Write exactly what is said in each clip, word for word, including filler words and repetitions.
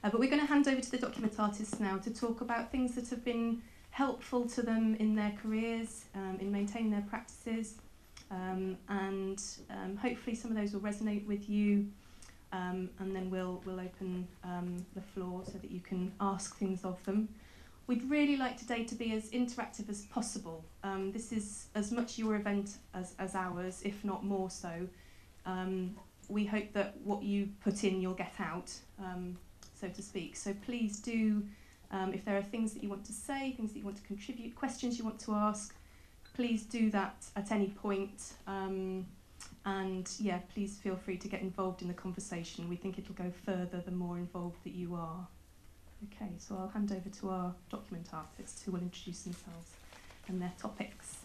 Uh, but we're going to hand over to the document artists now to talk about things that have been helpful to them in their careers, um, in maintaining their practices, um, and um, hopefully some of those will resonate with you, um, and then we'll, we'll open um, the floor so that you can ask things of them. We'd really like today to be as interactive as possible. Um, this is as much your event as, as ours, if not more so. Um, we hope that what you put in, you'll get out, um, so to speak. So please do, um, if there are things that you want to say, things that you want to contribute, questions you want to ask, please do that at any point. Um, and yeah, please feel free to get involved in the conversation. We think it'll go further the more involved that you are. Okay, so I'll hand over to our document artists who will introduce themselves and their topics.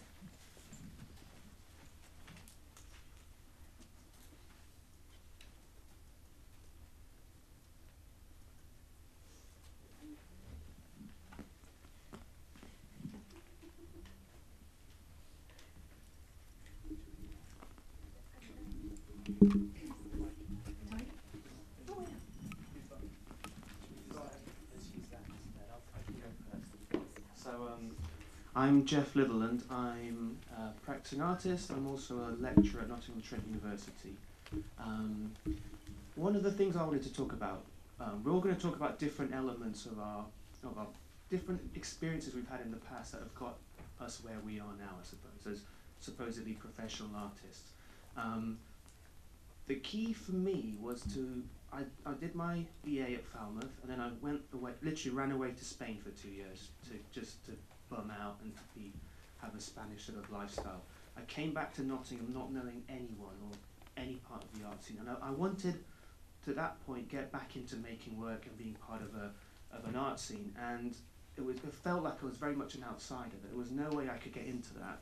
I'm Jeff Litherland. I'm a practicing artist. I'm also a lecturer at Nottingham Trent University. Um, one of the things I wanted to talk about, um, we're all going to talk about different elements of our, of our different experiences we've had in the past that have got us where we are now, I suppose, as supposedly professional artists. Um, the key for me was to, I, I did my B A at Falmouth, and then I went away, literally ran away to Spain for two years to just to bum out and to be, have a Spanish sort of lifestyle. I came back to Nottingham not knowing anyone or any part of the art scene, and I, I wanted to that point get back into making work and being part of a of an art scene, and it was it felt like I was very much an outsider. There was no way I could get into that,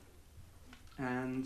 and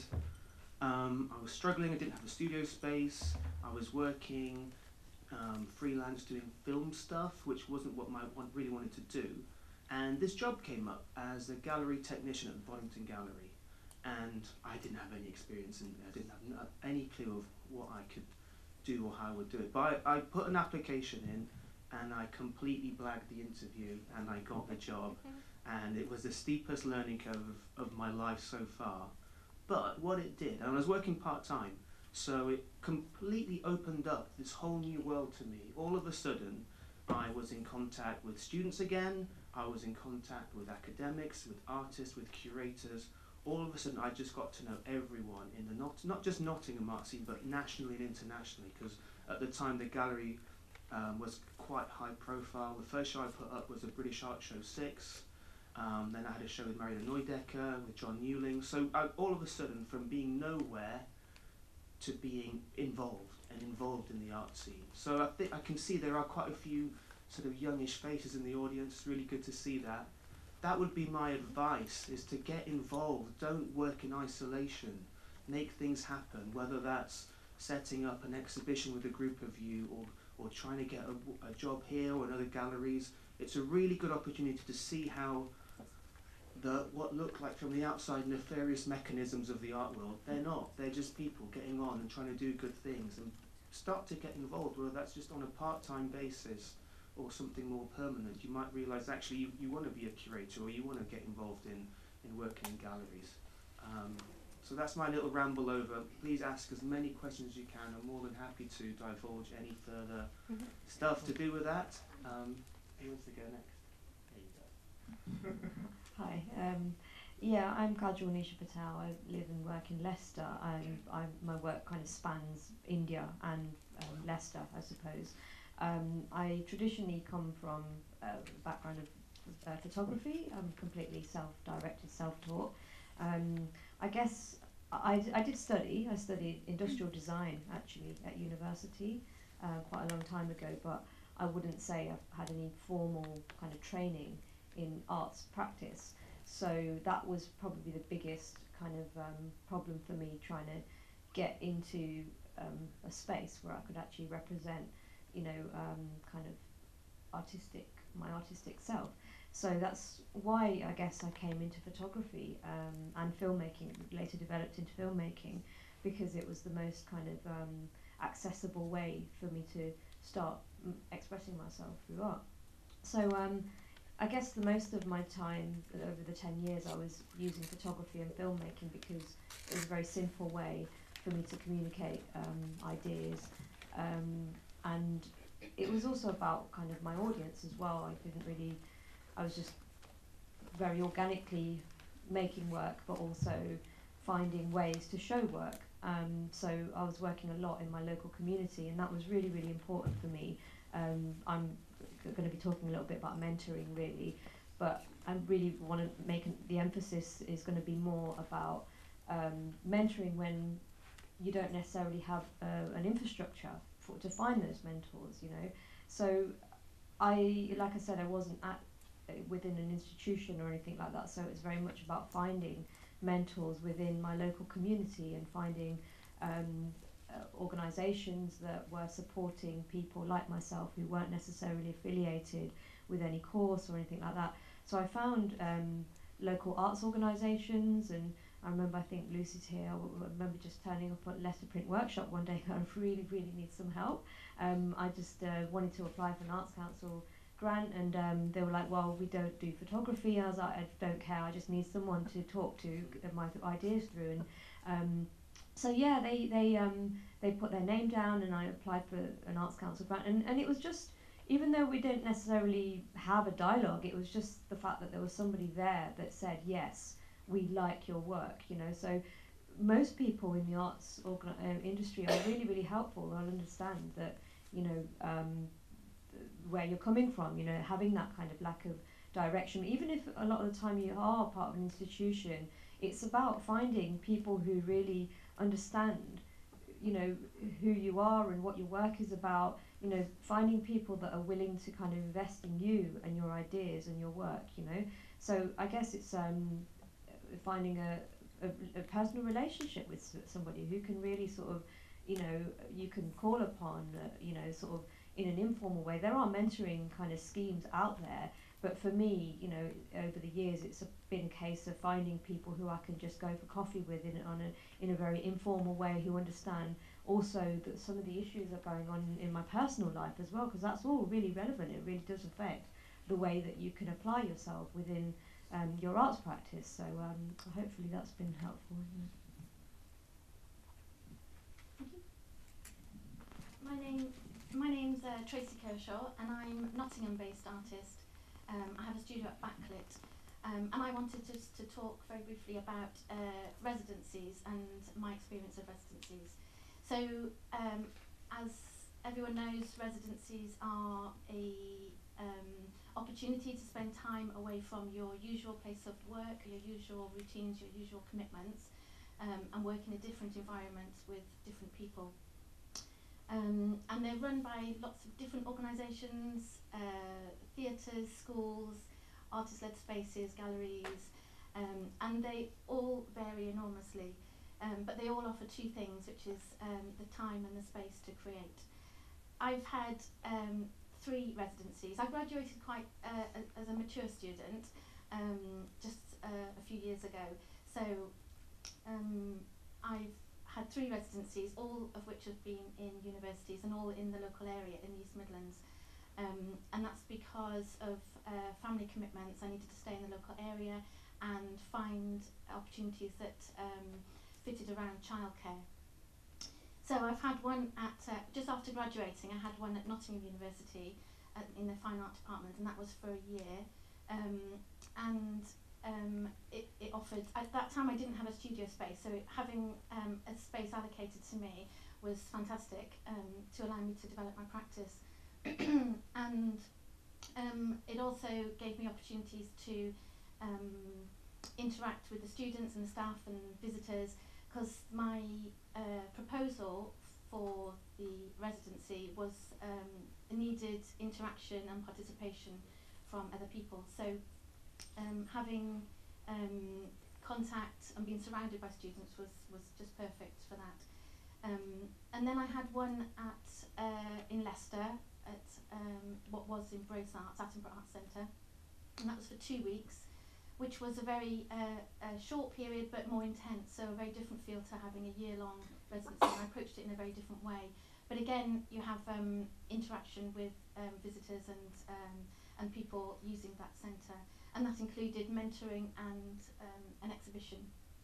um, I was struggling. I didn't have a studio space. I was working um, freelance doing film stuff, which wasn't what my what really wanted to do. And this job came up as a gallery technician at the Boddington Gallery, and I didn't have any experience in it. I didn't have no, any clue of what I could do or how I would do it. But I, I put an application in, and I completely blagged the interview, and I got the job, and it was the steepest learning curve of, of my life so far. But what it did, and I was working part-time, so it completely opened up this whole new world to me. All of a sudden, I was in contact with students again. I was in contact with academics, with artists, with curators. All of a sudden, I just got to know everyone in the not not just Nottingham art scene, but nationally and internationally. Because at the time, the gallery um, was quite high profile. The first show I put up was a British Art Show six. Um, then I had a show with Mariana Neudecker, with John Newling. So I, all of a sudden, from being nowhere to being involved and involved in the art scene. So I think I can see there are quite a few sort of youngish faces in the audience. It's really good to see that. That would be my advice, is to get involved. Don't work in isolation. Make things happen, whether that's setting up an exhibition with a group of you, or, or trying to get a, a job here or in other galleries. It's a really good opportunity to see how the what look like from the outside nefarious mechanisms of the art world, they're not. They're just people getting on and trying to do good things, and start to get involved, whether that's just on a part-time basis or something more permanent. You might realise actually you, you want to be a curator, or you want to get involved in, in working in galleries. Um, so that's my little ramble over. Please ask as many questions as you can. I'm more than happy to divulge any further mm-hmm. stuff to do with that. Um, who wants to go next? There you go. Hi. Um, yeah, I'm Kajal Nisha Patel. I live and work in Leicester. I'm, I'm, my work kind of spans India and um, Leicester, I suppose. Um, I traditionally come from a background of uh, photography. I'm completely self-directed, self-taught. Um, I guess I, I did study. I studied industrial design, actually, at university uh, quite a long time ago, but I wouldn't say I've had any formal kind of training in arts practice. So that was probably the biggest kind of um, problem for me, trying to get into um, a space where I could actually represent, you know, um, kind of artistic, my artistic self. So that's why I guess I came into photography um, and filmmaking, later developed into filmmaking, because it was the most kind of um, accessible way for me to start m- expressing myself through art. So um, I guess the most of my time over the ten years I was using photography and filmmaking because it was a very simple way for me to communicate um, ideas, um, and it was also about kind of my audience as well. I didn't really, I was just very organically making work, but also finding ways to show work. Um, so I was working a lot in my local community, and that was really, really important for me. Um, I'm going to be talking a little bit about mentoring, really, but I really want to make an, the emphasis is going to be more about um, mentoring when you don't necessarily have uh, an infrastructure for, to find those mentors, you know. So I, like I said, I wasn't at uh, within an institution or anything like that, so it's very much about finding mentors within my local community and finding um, uh, organisations that were supporting people like myself who weren't necessarily affiliated with any course or anything like that. So I found um, local arts organisations, and I remember, I think Lucy's here, I, w- I remember just turning up at Leicester Print Workshop one day and I really, really need some help. Um, I just uh, wanted to apply for an Arts Council grant, and um, they were like, well, we don't do photography. I was like, I don't care, I just need someone to talk to, get my ideas through. And um, so yeah, they they um, they put their name down, and I applied for an Arts Council grant, and, and it was just, even though we didn't necessarily have a dialogue, it was just the fact that there was somebody there that said, yes, we like your work, you know. So most people in the arts organ- uh, industry are really, really helpful. They'll understand that, you know, um, where you're coming from, you know, having that kind of lack of direction. Even if a lot of the time you are part of an institution, it's about finding people who really understand, you know, who you are and what your work is about, you know, finding people that are willing to kind of invest in you and your ideas and your work, you know. So I guess it's um, finding a, a, a personal relationship with s- somebody who can really sort of, you know, you can call upon, uh, you know, sort of in an informal way. There are mentoring kind of schemes out there, but for me, you know, over the years, it's a, been a case of finding people who I can just go for coffee with in, on a, in a very informal way, who understand also that some of the issues that are going on in my personal life as well, because that's all really relevant. It really does affect the way that you can apply yourself within um, your arts practice. So um, hopefully that's been helpful. My name, my name's uh, Tracy Kershaw, and I'm a Nottingham-based artist. Um, I have a studio at Backlit, um, and I wanted to, to talk very briefly about uh, residencies and my experience of residencies. So, um, as everyone knows, residencies are a um, opportunity to spend time away from your usual place of work, your usual routines, your usual commitments, um, and work in a different environment with different people. Um, and they're run by lots of different organisations, uh, theatres, schools, artist-led spaces, galleries, um, and they all vary enormously, um, but they all offer two things, which is um, the time and the space to create. I've had um, three residencies. I graduated quite uh, as a mature student um, just uh, a few years ago, so um, I've had three residencies, all of which have been in universities and all in the local area in the East Midlands. Um, and that's because of uh, family commitments. I needed to stay in the local area and find opportunities that um, fitted around childcare. So I've had one at, uh, just after graduating, I had one at Nottingham University uh, in the Fine Art Department, and that was for a year. Um, and Um, it, it offered, at that time I didn't have a studio space, so it, having um, a space allocated to me was fantastic um, to allow me to develop my practice. And um, it also gave me opportunities to um, interact with the students and the staff and visitors, because my uh, proposal for the residency was um, needed interaction and participation from other people. So Um, having um, contact and being surrounded by students was, was just perfect for that. Um, and then I had one at uh, in Leicester at um, what was in Brace Arts, Attenborough Arts Centre, and that was for two weeks, which was a very uh, a short period but more intense, so a very different feel to having a year-long residency. And I approached it in a very different way. But again, you have um, interaction with um, visitors and um, and people using that centre, and that included mentoring and um, an exhibition.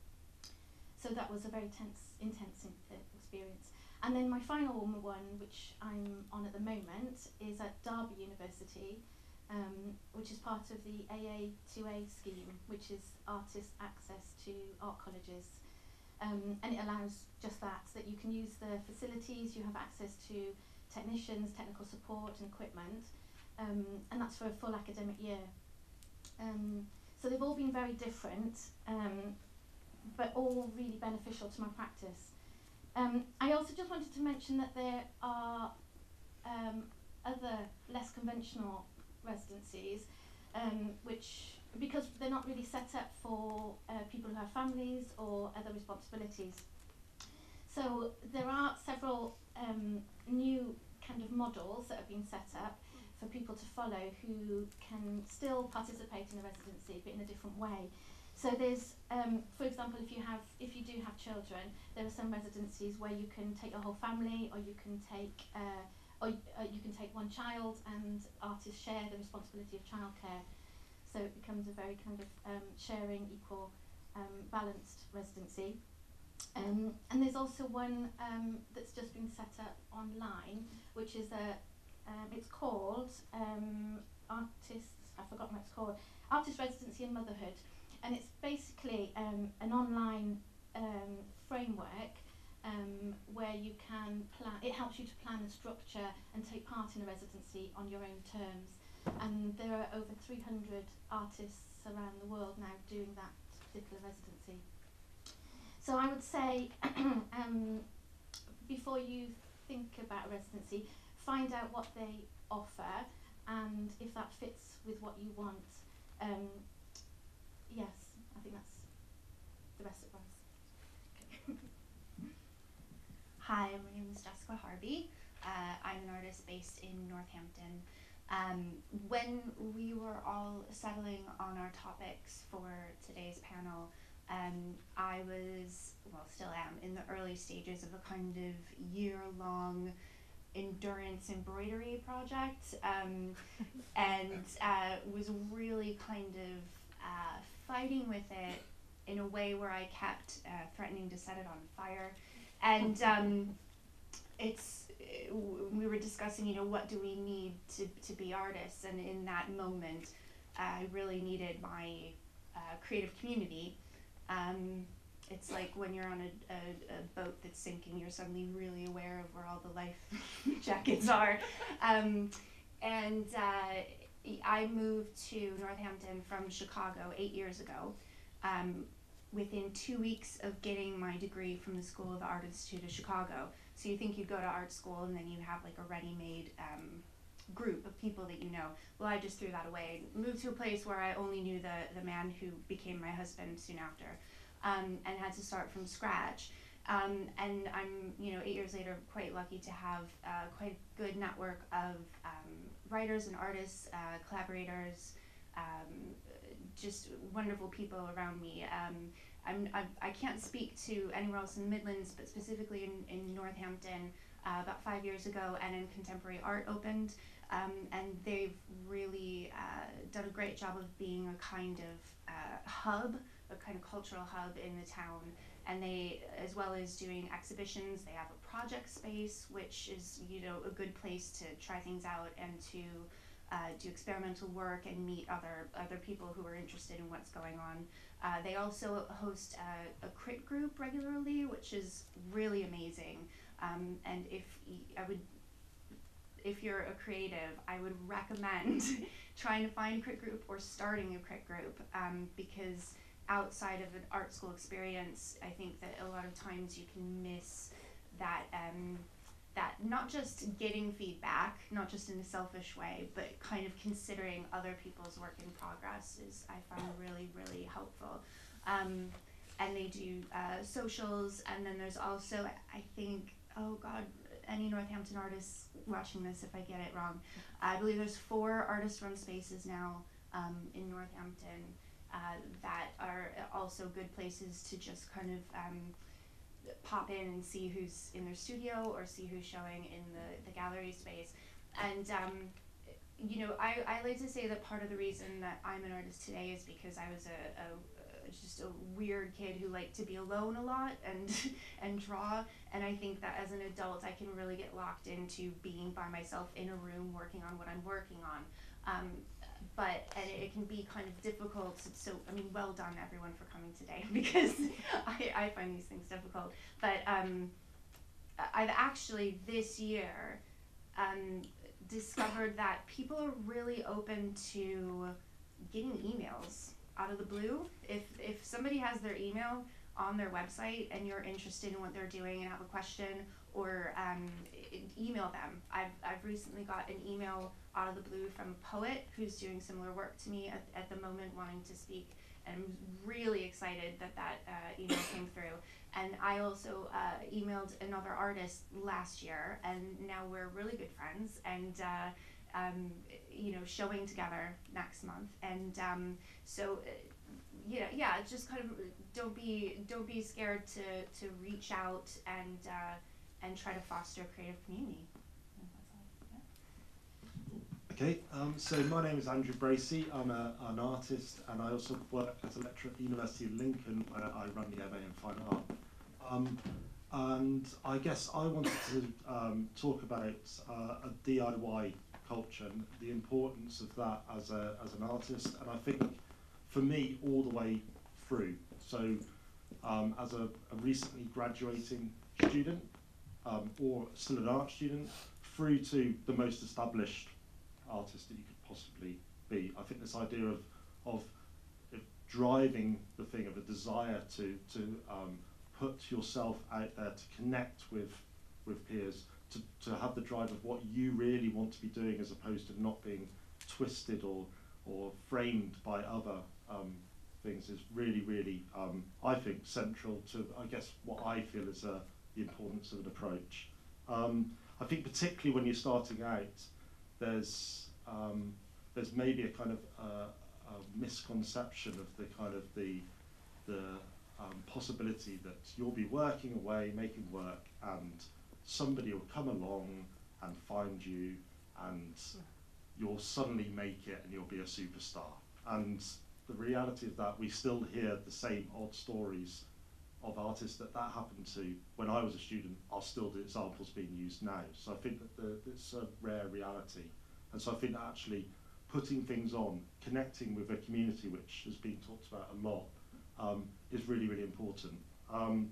So that was a very tense, intense in, uh, experience. And then my final one, which I'm on at the moment, is at Derby University, um, which is part of the A A two A scheme, which is artist access to art colleges. Um, and it allows just that, that you can use the facilities, you have access to technicians, technical support and equipment, um, and that's for a full academic year. Um, so they've all been very different, um, but all really beneficial to my practice. Um, I also just wanted to mention that there are um, other less conventional residencies, um, which, because they're not really set up for uh, people who have families or other responsibilities. So there are several um, new kind of models that have been set up for people to follow who can still participate in the residency but in a different way. So there's, um, for example, if you have, if you do have children, there are some residencies where you can take a whole family, or you can take, uh, or uh, you can take one child, and artists share the responsibility of childcare. So it becomes a very kind of um, sharing, equal, um, balanced residency. Um, and there's also one um, that's just been set up online, which is a, um, it's called um, Artists, I've forgotten what it's called, Artist Residency and Motherhood. And it's basically um, an online um, framework um, where you can plan, it helps you to plan a structure and take part in a residency on your own terms. And there are over three hundred artists around the world now doing that particular residency. So I would say, um, before you think about residency, find out what they offer, and if that fits with what you want. Um, yes, I think that's the best advice. Hi, my name is Jessica Harvey. Uh, I'm an artist based in Northampton. Um, when we were all settling on our topics for today's panel, um, I was, well, still am, in the early stages of a kind of year-long endurance embroidery project, um, and uh, was really kind of uh, fighting with it in a way where I kept uh, threatening to set it on fire. And um, it's, we were discussing, you know, what do we need to, to be artists, and in that moment, uh, I really needed my uh, creative community. Um, it's like when you're on a, a, a boat that's sinking, you're suddenly really aware of where all the life jackets are. Um, and uh, I moved to Northampton from Chicago eight years ago. Um, within two weeks of getting my degree from the School of Art Institute of Chicago. So you think you'd go to art school and then you have like a ready-made um, group of people that you know. Well, I just threw that away. Moved to a place where I only knew the, the man who became my husband soon after, um, and had to start from scratch. Um, and I'm, you know, eight years later, quite lucky to have uh, quite a good network of um, writers and artists, uh, collaborators, um, just wonderful people around me. Um, I'm, I, I can't speak to anywhere else in the Midlands, but specifically in, in Northampton, uh, about five years ago, and in Contemporary Art opened, um, and they've really uh, done a great job of being a kind of uh, hub, a kind of cultural hub in the town. And they, as well as doing exhibitions, they have a project space, which is, you know, a good place to try things out and to Uh, do experimental work and meet other other people who are interested in what's going on. Uh, they also host a, a crit group regularly, which is really amazing. Um, and if y- I would, if you're a creative, I would recommend trying to find a crit group or starting a crit group, um, because outside of an art school experience, I think that a lot of times you can miss that. Um, that not just getting feedback, not just in a selfish way, but kind of considering other people's work in progress is, I find, really, really helpful. Um, and they do uh, socials, and then there's also, I think, oh God, any Northampton artists watching this if I get it wrong, I believe there's four artist-run spaces now um, in Northampton uh, that are also good places to just kind of um, pop in and see who's in their studio or see who's showing in the, the gallery space. And um, you know, I, I like to say that part of the reason that I'm an artist today is because I was a, a, a just a weird kid who liked to be alone a lot and and draw. And I think that as an adult, I can really get locked into being by myself in a room working on what I'm working on. Um, but and it can be kind of difficult. So I mean, well done everyone for coming today, because I, I find these things difficult. But um, I've actually this year um, discovered that people are really open to getting emails out of the blue. If if somebody has their email on their website and you're interested in what they're doing and have a question, or um, email them. I've I've recently got an email out of the blue from a poet who's doing similar work to me at, at the moment, wanting to speak, and I'm really excited that that uh, email came through. And I also uh, emailed another artist last year, and now we're really good friends, and uh, um, you know, showing together next month. And um, so, uh, you know, yeah, it's just kind of don't be don't be scared to to reach out and uh, and try to foster a creative community. Okay, um, so my name is Andrew Bracey. I'm a, an artist, and I also work as a lecturer at the University of Lincoln, where I run the M A in Fine Art. Um, and I guess I wanted to um, talk about uh, a D I Y culture and the importance of that as a as an artist. And I think for me, all the way through. So um, as a, a recently graduating student, um, or still an art student, through to the most established artist that you could possibly be. I think this idea of, of, of driving the thing, of a desire to, to um, put yourself out there, to connect with, with peers, to, to have the drive of what you really want to be doing, as opposed to not being twisted or, or framed by other um, things, is really, really, um, I think, central to, I guess, what I feel is uh, the importance of an approach. Um, I think particularly when you're starting out, there's um, there's maybe a kind of uh, a misconception of the kind of the the um, possibility that you'll be working away, making work, and somebody will come along and find you, and you'll suddenly make it, and you'll be a superstar. And the reality of that, we still hear the same odd stories of artists that that happened to when I was a student are still the examples being used now. So I think that the, it's a rare reality. And so I think that actually putting things on, connecting with a community, which has been talked about a lot, um, is really, really important. Um,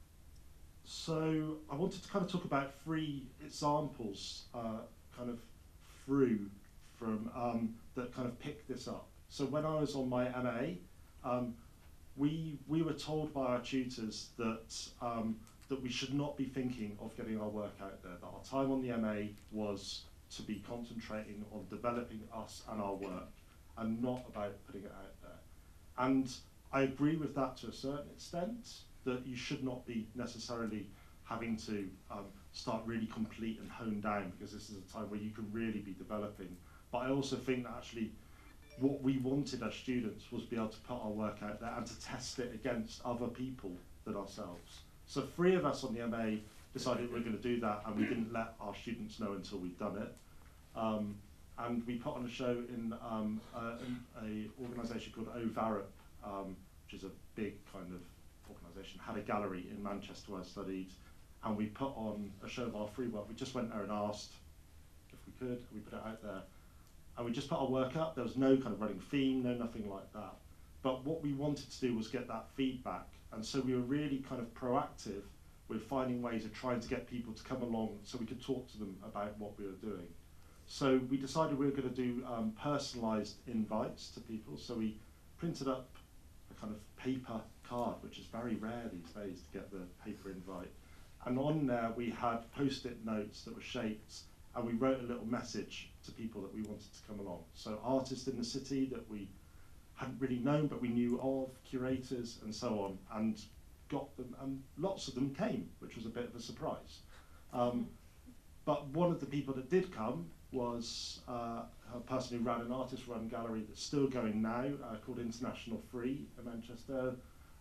so I wanted to kind of talk about three examples uh, kind of through from um, that kind of pick this up. So when I was on my M A, um, We, we were told by our tutors that, um, that we should not be thinking of getting our work out there, that our time on the M A was to be concentrating on developing us and our work, and not about putting it out there. And I agree with that to a certain extent, that you should not be necessarily having to um, start really complete and hone down, because this is a time where you can really be developing. But I also think that actually what we wanted as students was be able to put our work out there and to test it against other people than ourselves. So three of us on the M A decided we were going to do that, and we didn't let our students know until we'd done it. Um, and we put on a show in um, a, a organisation called O VARIP, um, which is a big kind of organisation, had a gallery in Manchester where I studied, and we put on a show of our free work. We just went there and asked if we could, and we put it out there. And we just put our work up. There was no kind of running theme, no nothing like that. But what we wanted to do was get that feedback. And so we were really kind of proactive with finding ways of trying to get people to come along so we could talk to them about what we were doing. So we decided we were going to do um, personalised invites to people. So we printed up a kind of paper card, which is very rare these days to get the paper invite. And on there we had post-it notes that were shaped, and we wrote a little message to people that we wanted to come along. So artists in the city that we hadn't really known but we knew of, curators and so on, and got them, and lots of them came, which was a bit of a surprise. Um, but one of the people that did come was uh, a person who ran an artist-run gallery that's still going now, uh, called International Free in Manchester.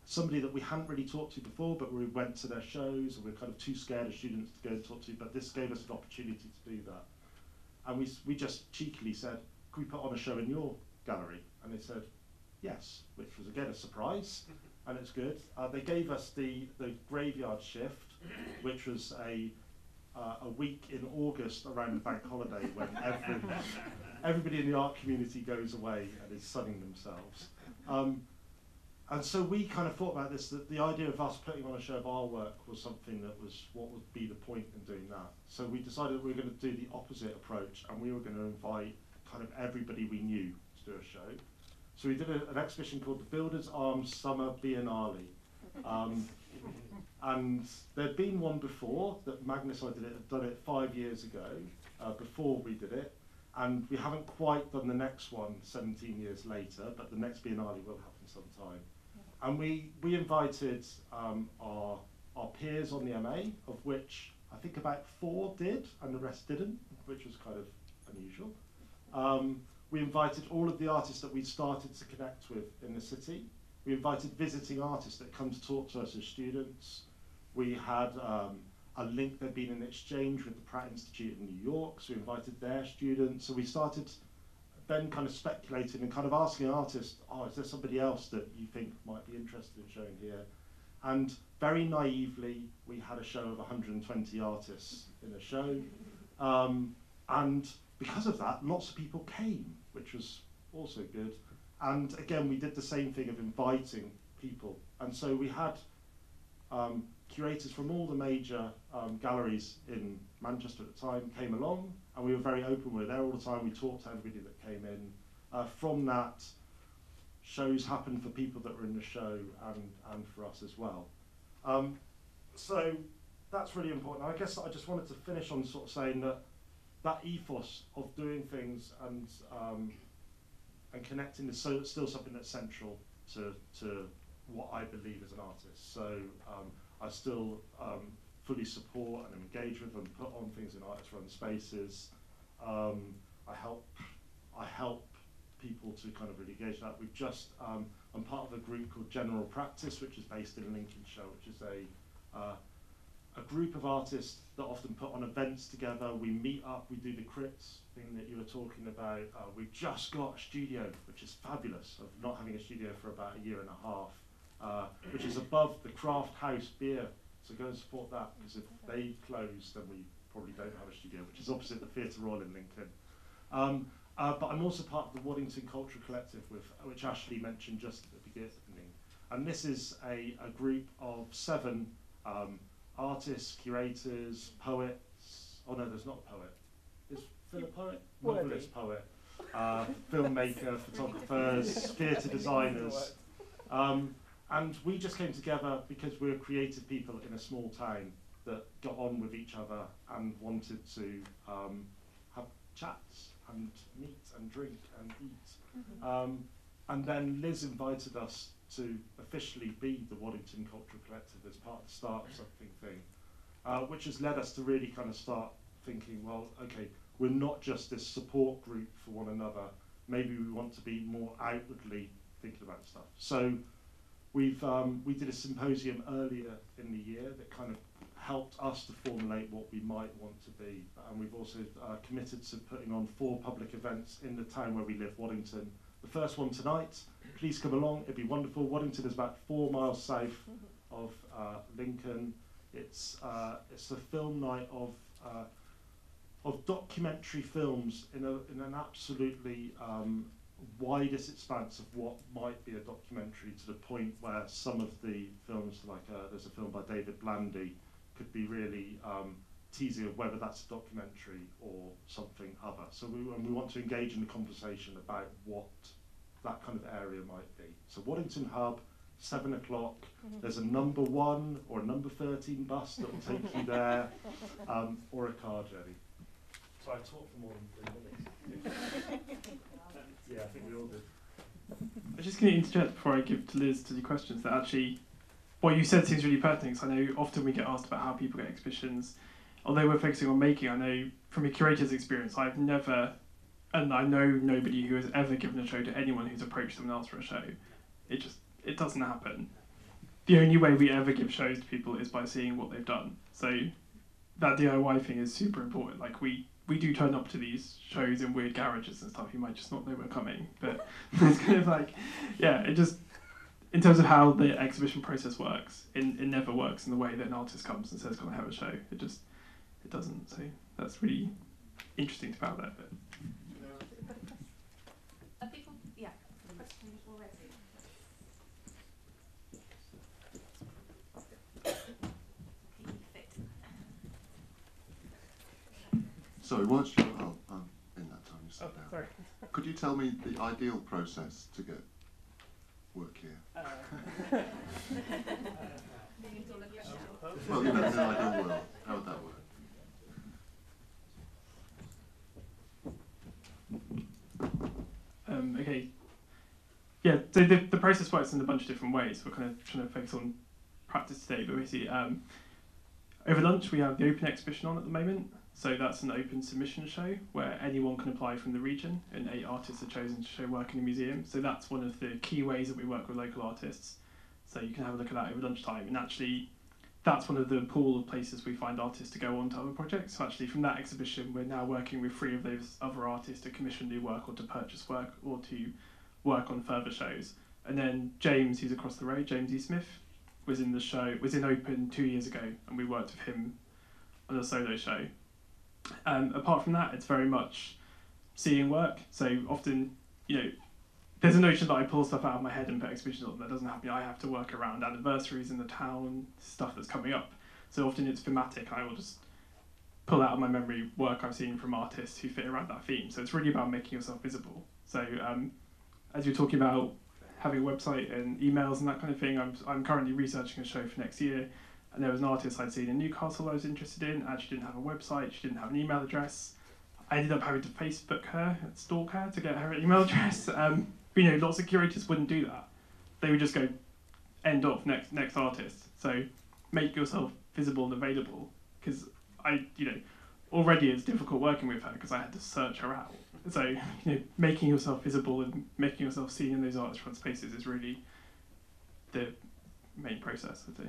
somebody that we hadn't really talked to before, but we went to their shows, and we were kind of too scared of students to go and talk to, but this gave us an opportunity to do that. And we, we just cheekily said, could we put on a show in your gallery? And they said, yes, which was again a surprise, and it's good. Uh, they gave us the, the graveyard shift, which was a, uh, a week in August around the bank holiday when every, everybody in the art community goes away and is sunning themselves. Um, and so we kind of thought about this, that the idea of us putting on a show of our work was something that was what would be the point in doing that. So we decided we were going to do the opposite approach, and we were going to invite kind of everybody we knew to do a show. So we did a, an exhibition called the Builders Arms Summer Biennale. Um, and there'd been one before, that Magnus and I did it, had done it five years ago, uh, before we did it. And we haven't quite done the next one seventeen years later, but the next Biennale will happen sometime. And we, we invited um, our, our peers on the M A, of which I think about four did, and the rest didn't, which was kind of unusual. Um, we invited all of the artists that we'd started to connect with in the city. We invited visiting artists that come to talk to us as students. We had um, a link, there'd been an exchange with the Pratt Institute in New York, so we invited their students. So we started then kind of speculating and kind of asking artists, oh, is there somebody else that you think might be interested in showing here? And very naively, we had a show of one hundred twenty artists in a show. Um, and because of that, lots of people came, which was also good. And again, we did the same thing of inviting people. And so we had um, curators from all the major um, galleries in Manchester at the time came along, and we were very open. We were there all the time. We talked to everybody that came in. Uh, from that, shows happened for people that were in the show and, and for us as well. Um, so that's really important. I guess I just wanted to finish on sort of saying that that ethos of doing things and um, and connecting is so, still something that's central to, to what I believe as an artist. So um, I still um, fully support and engage with and put on things in Artists Run Spaces. Um, I help I help people to kind of really engage that. We've just, um, I'm part of a group called General Practice, which is based in Lincolnshire, which is a uh, a group of artists that often put on events together. We meet up, we do the crits thing that you were talking about. Uh, we've just got a studio, which is fabulous, of not having a studio for about a year and a half, uh, which is above the Craft House Beer. So go and support that, because if they close, then we probably don't have a studio, which is opposite the Theatre Royal in Lincoln. Um, uh, but I'm also part of the Waddington Cultural Collective, with, which Ashley mentioned just at the beginning. And this is a, a group of seven um, artists, curators, poets. Oh no, there's not a poet. Is Phil a poet? Novelist, poet. Uh, filmmaker, photographers, theatre designers. Um, and we just came together because we were creative people in a small town that got on with each other and wanted to um, have chats and meet and drink and eat. Mm-hmm. um, and then Liz invited us to officially be the Waddington Cultural Collective as part of the Start of Something thing, uh, which has led us to really kind of start thinking, well, okay, we're not just this support group for one another, maybe we want to be more outwardly thinking about stuff. So we've um, we did a symposium earlier in the year that kind of helped us to formulate what we might want to be, and we've also uh, committed to putting on four public events in the town where we live, Waddington. The first one tonight, please come along, it'd be wonderful. Waddington is about four miles south of uh, Lincoln. It's uh, it's a film night of uh, of documentary films in a in an absolutely um, widest expanse of what might be a documentary, to the point where some of the films, like uh, there's a film by David Blandy, could be really um, teasing of whether that's a documentary or something other. So we, and we want to engage in the conversation about what that kind of area might be. So Waddington Hub, seven o'clock, mm-hmm. There's a number one or a number thirteen bus that will take you there, um, or a car journey. So I talked for more than three minutes. Yeah, I think we all did. I'm just going to interject before I give to Liz to the questions, that actually what you said seems really pertinent, because I know often we get asked about how people get exhibitions. Although we're focusing on making, I know from a curator's experience, I've never, and I know nobody who has ever given a show to anyone who's approached them and asked for a show. It just, it doesn't happen. the only way we ever give shows to people is by seeing what they've done. So that D I Y thing is super important. Like we, we do turn up to these shows in weird garages and stuff. You might just not know we're coming, but it's kind of like, yeah, it just, in terms of how the exhibition process works, it, it never works in the way that an artist comes and says, "Can I have a show?" It just, it doesn't. So that's really interesting about that. But Are people, yeah, questions already? Sorry, whilst you're oh, um, in that time, you sit oh, down. sorry. Could you tell me the ideal process to get work here? Uh, Well, you know, in an ideal world, how would that work? Um, okay. Yeah, so the, the process works in a bunch of different ways. We're kind of trying to focus on practice today, but basically, um, over lunch we have the open exhibition on at the moment. So that's an open submission show where anyone can apply from the region, and eight artists are chosen to show work in the museum. So that's one of the key ways that we work with local artists. So you can have a look at that over lunchtime, and actually that's one of the pool of places we find artists to go on to other projects. So actually from that exhibition we're now working with three of those other artists to commission new work or to purchase work or to work on further shows. And then James, who's across the road, James E. Smith, was in the show, was in Open two years ago, and we worked with him on a solo show. Um, apart from that, it's very much seeing work. So often, you know, there's a notion that I pull stuff out of my head and put exhibitions on. That doesn't happen. I have to work around anniversaries in the town, stuff that's coming up. So often it's thematic. I will just pull out of my memory work I've seen from artists who fit around that theme. So it's really about making yourself visible. So um, as you're talking about having a website and emails and that kind of thing, I'm, I'm currently researching a show for next year. And there was an artist I'd seen in Newcastle I was interested in. Actually didn't have a website, she didn't have an email address. I ended up having to Facebook her, stalk her to get her email address. Um, but, you know, lots of curators wouldn't do that. They would just go, end of, next next artist. So make yourself visible and available. Because I, you know, already it's difficult working with her because I had to search her out. So, you know, making yourself visible and making yourself seen in those artist front spaces is really the main process, I'd say.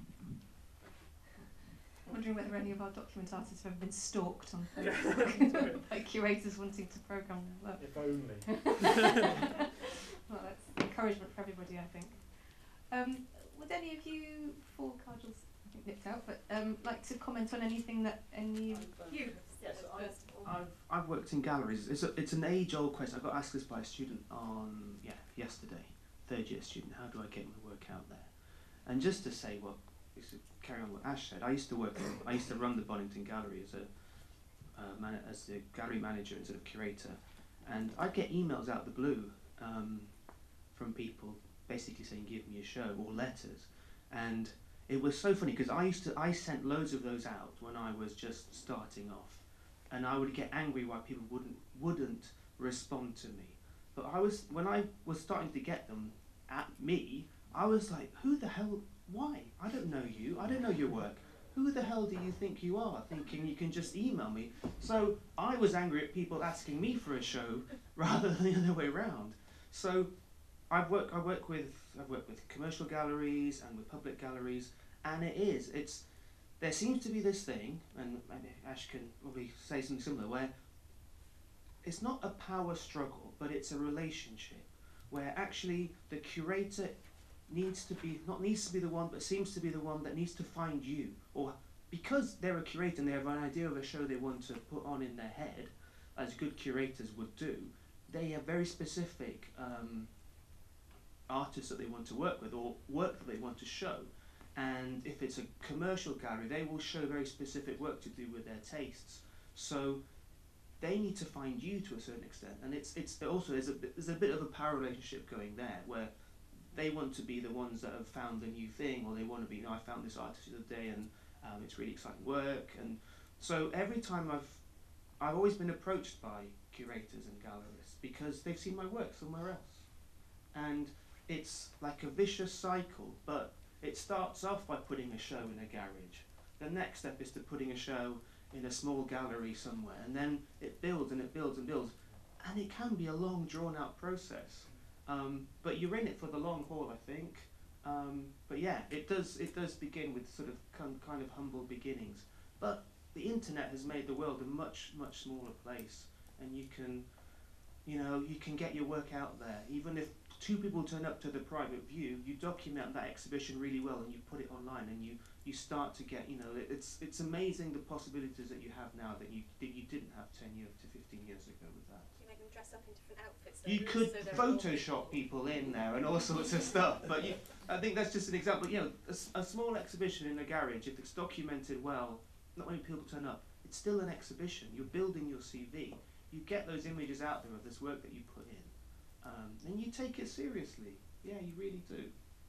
Wondering whether any of our document artists have ever been stalked on Facebook by curators wanting to programme their work. If only. Well, that's encouragement for everybody, I think. Um, would any of you, before Kajal's I think nipped out, but um, like to comment on anything that any of you? Yes, I've, I've, I've worked in galleries. It's a, it's an age-old question. I got asked this by a student on yeah yesterday, third year student. How do I get my work out there? And just to say what. To carry on what Ash said, I used to work. In, I used to run the Bonington Gallery as a uh, man, as the gallery manager instead of curator, and I'd get emails out of the blue um, from people basically saying, "Give me a show," or letters, and it was so funny because I used to. I sent loads of those out when I was just starting off, and I would get angry why people wouldn't wouldn't respond to me. But I was when I was starting to get them at me, I was like, "Who the hell?" Why? I don't know you. I don't know your work. Who the hell do you think you are, thinking you can just email me? So I was angry at people asking me for a show rather than the other way around. So I've worked. I work with. I've worked with commercial galleries and with public galleries, and it is. It's. There seems to be this thing, and maybe Ash can probably say something similar, where it's not a power struggle, but it's a relationship, where actually the curator needs to be, not needs to be the one, but seems to be the one that needs to find you. Or because they're a curator and they have an idea of a show they want to put on in their head, as good curators would do, they have very specific um, artists that they want to work with or work that they want to show. And if it's a commercial gallery, they will show very specific work to do with their tastes. So they need to find you to a certain extent. And it's it's also, there's a, there's a bit of a power relationship going there, where they want to be the ones that have found the new thing, or they want to be, you know, I found this artist the other day and um, it's really exciting work. And so every time I've, I've always been approached by curators and gallerists because they've seen my work somewhere else. And it's like a vicious cycle, but it starts off by putting a show in a garage. The next step is to putting a show in a small gallery somewhere, and then it builds and it builds and builds. And it can be a long, drawn-out process. Um, but you're in it for the long haul, I think. Um, but yeah, it does it does begin with sort of kind kind of humble beginnings. But the internet has made the world a much much smaller place, and you can, you know, you can get your work out there. Even if two people turn up to the private view, you document that exhibition really well, and you put it online, and you, you start to get, you know, it, it's it's amazing the possibilities that you have now that you that you didn't have ten years to fifteen years ago with that. You make them dress up in different outfits. You don't could so they're all Photoshop people in there and all sorts of stuff, but you, I think that's just an example. You know, a, s- a small exhibition in a garage, if it's documented well, not many people turn up. It's still an exhibition. You're building your C V. You get those images out there of this work that you put in, um, and you take it seriously. Yeah, you really do.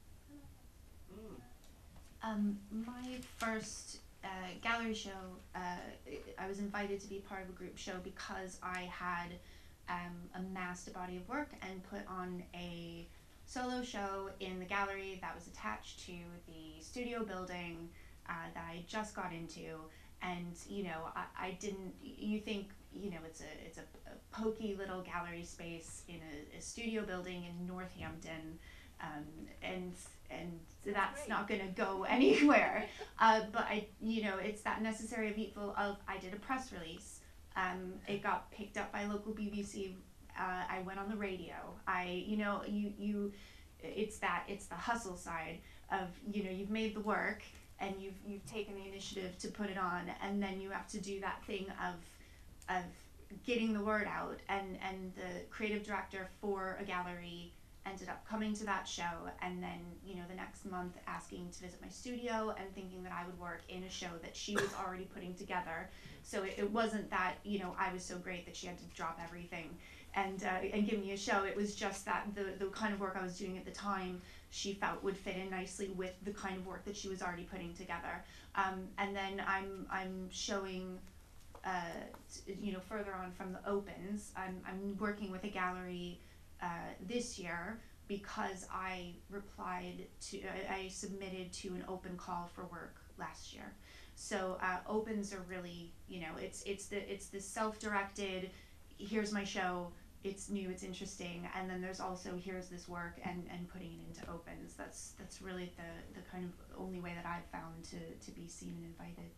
Mm. Um, my first uh, gallery show, uh, I was invited to be part of a group show because I had um, amassed a body of work and put on a solo show in the gallery that was attached to the studio building uh, that I just got into. And you know, I, I didn't. You think you know it's a it's a, a pokey little gallery space in a, a studio building in Northampton, um, and and that's great. not going to go anywhere. uh, but I, you know, it's that necessary evil of I did a press release. Um, it got picked up by local B B C. Uh, I went on the radio. I, you know, you you, it's that it's the hustle side of you know you've made the work. And you've you've taken the initiative to put it on, and then you have to do that thing of of getting the word out. And, and the creative director for a gallery ended up coming to that show, and then you know the next month asking to visit my studio and thinking that I would work in a show that she was already putting together. So it, it wasn't that you know I was so great that she had to drop everything and uh, and give me a show. It was just that the the kind of work I was doing at the time she felt would fit in nicely with the kind of work that she was already putting together. Um, and then I'm I'm showing, uh, t- you know, further on from the opens. I'm I'm working with a gallery uh, this year because I replied to I, I submitted to an open call for work last year. So uh, opens are really you know it's it's the it's the self-directed. Here's my show. It's new, it's interesting, and then there's also here's this work and, and putting it into opens. That's that's really the, the kind of only way that I've found to, to be seen and invited.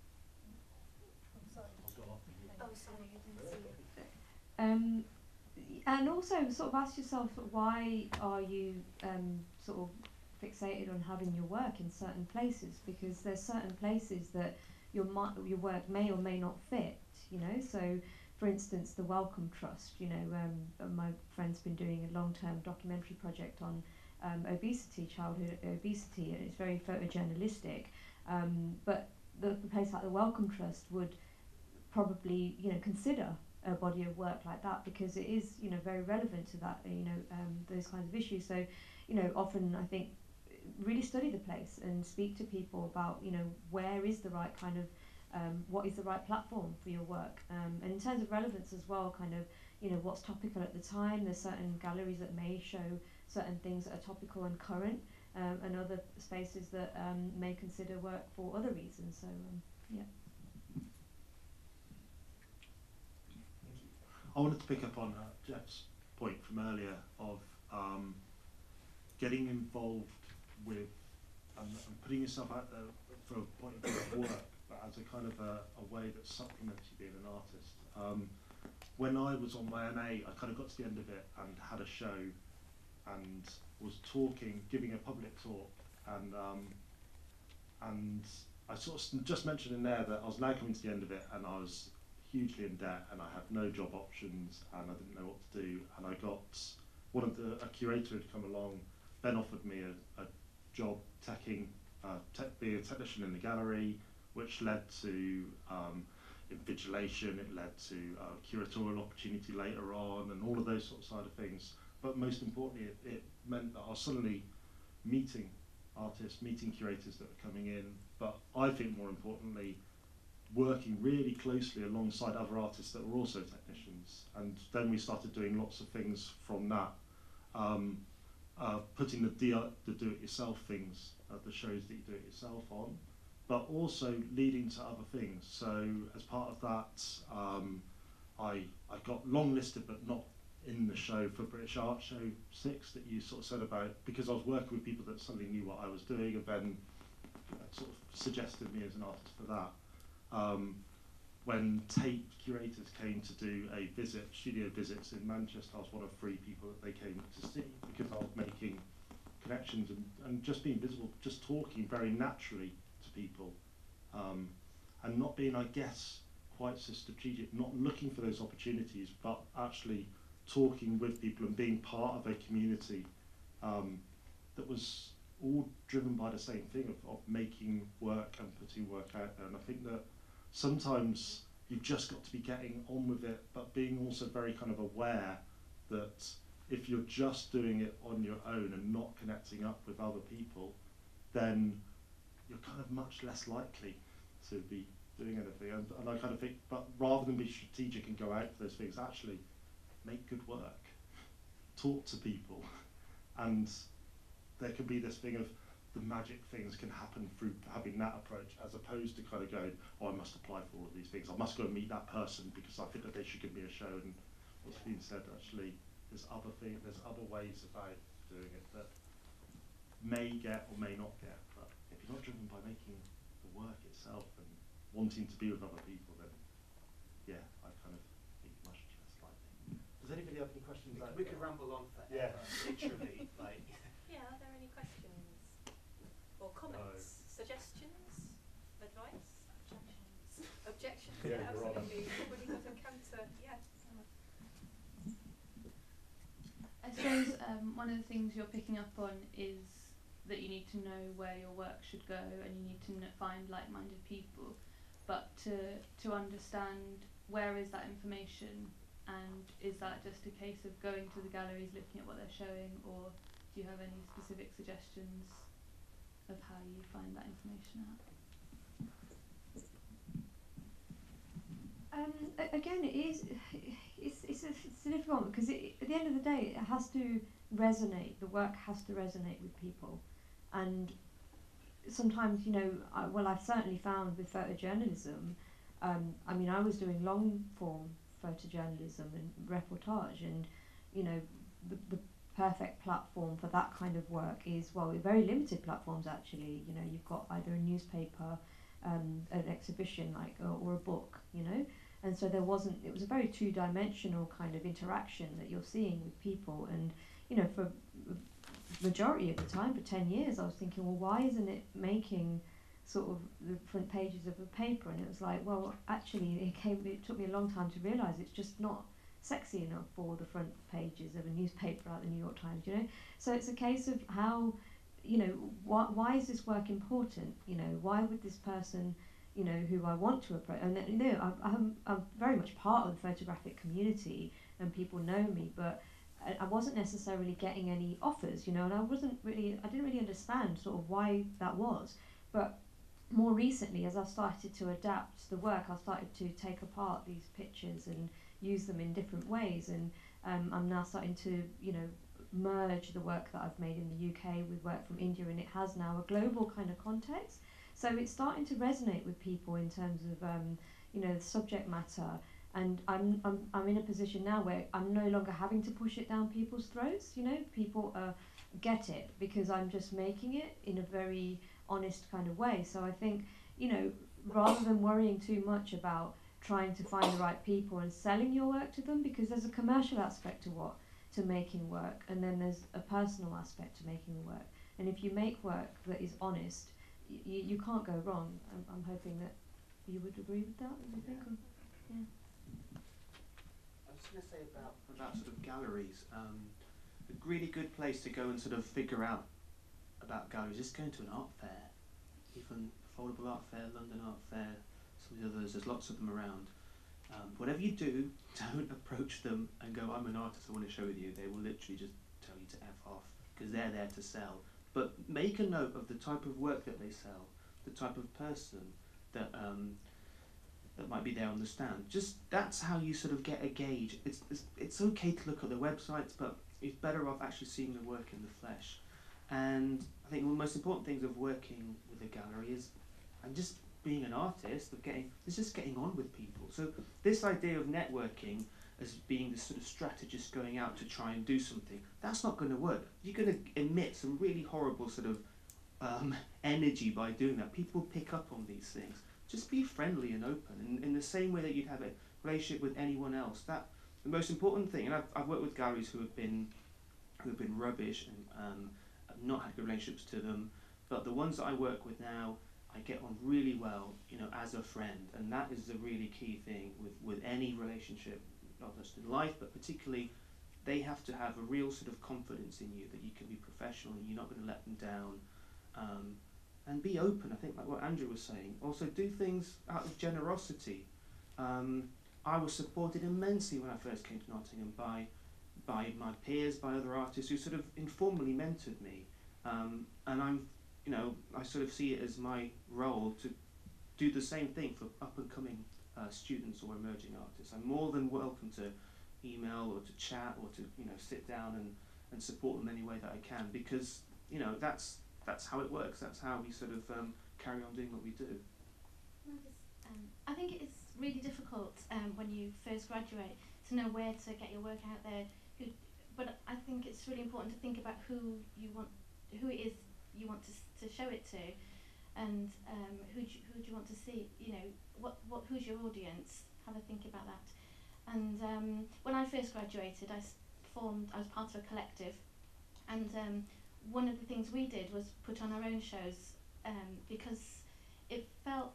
Oh, sorry, I didn't see. Um, and also sort of ask yourself, why are you um, sort of fixated on having your work in certain places? Because there's certain places that your mi- your work may or may not fit, you know, so for instance, the Wellcome Trust, you know, um, my friend's been doing a long-term documentary project on um, obesity, childhood obesity, and it's very photojournalistic. Um, but the, the place like the Wellcome Trust would probably, you know, consider a body of work like that because it is, you know, very relevant to that, you know, um, those kinds of issues. So, you know, often I think really study the place and speak to people about, you know, where is the right kind of Um, what is the right platform for your work, um, and in terms of relevance as well, kind of, you know, what's topical at the time. There's certain galleries that may show certain things that are topical and current, um, and other spaces that um, may consider work for other reasons. So um, yeah. I wanted to pick up on uh, Jeff's point from earlier of um, getting involved with and, and putting yourself out there for a point of view of work, but as a kind of a, a way that supplements you being an artist. Um, when I was on my M A, I kind of got to the end of it and had a show and was talking, giving a public talk, and um, and I sort of just mentioned in there that I was now coming to the end of it and I was hugely in debt and I had no job options and I didn't know what to do, and I got one of the, a curator had come along, Ben offered me a, a job teching, uh, tech, being a technician in the gallery, which led to um, invigilation, it led to uh, curatorial opportunity later on, and all of those sort of side of things. But most importantly, it, it meant that I was suddenly meeting artists, meeting curators that were coming in, but I think more importantly, working really closely alongside other artists that were also technicians. And then we started doing lots of things from that, um, uh, putting the, D- the do-it-yourself things, uh, the shows that you do it yourself on, but also leading to other things. So as part of that, um, I, I got long listed but not in the show for British Art Show six that you sort of said about, because I was working with people that suddenly knew what I was doing and then uh, sort of suggested me as an artist for that. Um, when Tate curators came to do a visit, studio visits in Manchester, I was one of three people that they came to see because I was making connections and, and just being visible, just talking very naturally to people, um, and not being, I guess, quite so strategic, not looking for those opportunities, but actually talking with people and being part of a community um, that was all driven by the same thing of, of making work and putting work out there. And I think that sometimes you've just got to be getting on with it, but being also very kind of aware that if you're just doing it on your own and not connecting up with other people, then you're kind of much less likely to be doing anything. And, and I kind of think, but rather than be strategic and go out for those things, actually make good work, talk to people, and there can be this thing of the magic things can happen through having that approach, as opposed to kind of going, oh, I must apply for all of these things, I must go and meet that person because I think that they should give me a show. And what's been said, actually, there's other thing, there's other ways about doing it that may get or may not get, but if you're not driven by making the work itself and wanting to be with other people, then yeah, I kind of think much less likely. Does anybody have any questions? We, out we there? could ramble on forever, Yeah. literally, like. Yeah, are there any questions or comments, suggestions, advice? Objections. Objections, Yeah, yeah, you're on. absolutely. Anybody has encounter, yeah. I suppose um, one of the things you're picking up on is that you need to know where your work should go and you need to kn- find like-minded people, but to to understand where is that information, and is that just a case of going to the galleries, looking at what they're showing, or do you have any specific suggestions of how you find that information out? Um, a- again, it is it's it's a, it's a difficult one because it, at the end of the day, it has to resonate. The work has to resonate with people, and sometimes, you know, I, well, I've certainly found with photojournalism. Um, I mean, I was doing long form photojournalism and reportage, and you know, the the perfect platform for that kind of work is, well, very limited platforms actually. You know, you've got either a newspaper, um, an exhibition, like, or, or a book, you know. And so there wasn't, it was a very two-dimensional kind of interaction that you're seeing with people. And, you know, for majority of the time, for ten years, I was thinking, well, why isn't it making sort of the front pages of a paper? And it was like, well, actually, it came, it took me a long time to realise it's just not sexy enough for the front pages of a newspaper like the New York Times, you know. So it's a case of how, you know, why, why is this work important? You know, why would this person, you know, who I want to approach, and you know, I'm, I'm, I'm very much part of the photographic community and people know me, but I, I wasn't necessarily getting any offers, you know, and I wasn't really, I didn't really understand sort of why that was. But more recently, as I've started to adapt the work, I've started to take apart these pictures and use them in different ways, and um, I'm now starting to, you know, merge the work that I've made in the U K with work from India, and it has now a global kind of context. So it's starting to resonate with people in terms of, um, you know, the subject matter. And I'm, I'm I'm in a position now where I'm no longer having to push it down people's throats. You know, people uh, get it because I'm just making it in a very honest kind of way. So I think, you know, rather than worrying too much about trying to find the right people and selling your work to them, because there's a commercial aspect to what to making work, and then there's a personal aspect to making the work. And if you make work that is honest, you, you can't go wrong. I'm, I'm hoping that you would agree with that. I think. Or, yeah. I was going to say about about sort of galleries. Um, a really good place to go and sort of figure out about galleries is going to an art fair, even Affordable Art Fair, London Art Fair, some of the others. There's lots of them around. Um, whatever you do, don't approach them and go, "I'm an artist, I want to show with you." They will literally just tell you to F off because they're there to sell. But make a note of the type of work that they sell, the type of person that um, that might be there on the stand. Just that's how you sort of get a gauge. It's, it's it's okay to look at the websites, but it's better off actually seeing the work in the flesh. And I think one of the most important things of working with a gallery is, and just being an artist, of getting, is just getting on with people. So this idea of networking as being this sort of strategist going out to try and do something. That's not going to work. You're going to emit some really horrible sort of um, energy by doing that. People pick up on these things. Just be friendly and open, in, in the same way that you'd have a relationship with anyone else. That the most important thing, and I've, I've worked with galleries who have been who have been rubbish and um, I've not had good relationships to them, but the ones that I work with now, I get on really well, you know, as a friend, and that is the really key thing with, with any relationship, not just in life, but particularly, they have to have a real sort of confidence in you that you can be professional and you're not going to let them down, um, and be open. I think like what Andrew was saying. Also, do things out of generosity. Um, I was supported immensely when I first came to Nottingham by by my peers, by other artists who sort of informally mentored me, um, and I'm, you know, I sort of see it as my role to do the same thing for up and coming uh, students or emerging artists. I'm more than welcome to email or to chat or to, you know, sit down and, and support them any way that I can, because, you know, that's that's how it works. That's how we sort of um, carry on doing what we do. Can I just, um, I think it's really difficult um, when you first graduate to know where to get your work out there. Who, but I think it's really important to think about who you want, who it is you want to to show it to, and um, who do you, who do you want to see? You know, what what who's your audience? Have a think about that. And um, when I first graduated, I s- formed. I was part of a collective, and um, one of the things we did was put on our own shows um, because it felt.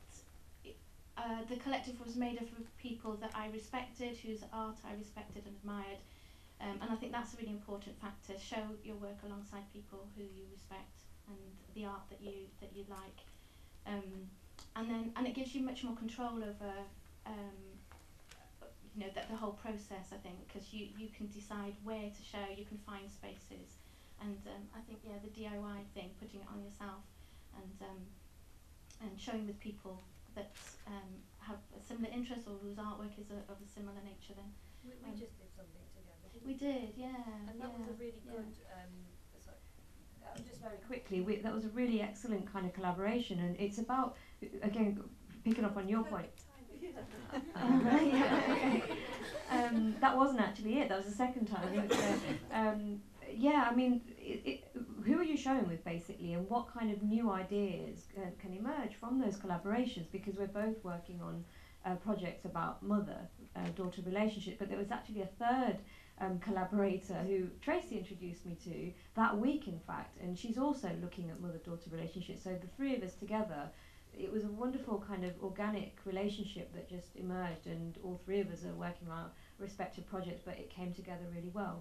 Uh, the collective was made up of people that I respected, whose art I respected and admired, um, and I think that's a really important factor. Show your work alongside people who you respect and the art that you that you like, um, and then and it gives you much more control over um, you know the, the whole process. I think because you you can decide where to show, you can find spaces, and um, I think yeah the D I Y thing, putting it on yourself, and um, and showing with people that um, have a similar interest or whose artwork is a, of a similar nature. Then We, we um, just did something together. Didn't we did, yeah, And that yeah, was a really yeah. good. Um, sorry. Uh, just very quickly, we, that was a really excellent kind of collaboration, and it's about, again, picking up on your point. yeah. um, that wasn't actually it. That was the second time. But, uh, um, yeah, I mean, it, it, who are you showing with basically, and what kind of new ideas uh, can emerge from those collaborations? Because we're both working on uh, projects about mother-daughter uh, relationship, but there was actually a third um, collaborator who Tracy introduced me to that week, in fact, and she's also looking at mother-daughter relationships. So the three of us together, it was a wonderful kind of organic relationship that just emerged, and all three of us are working on our respective projects, but it came together really well.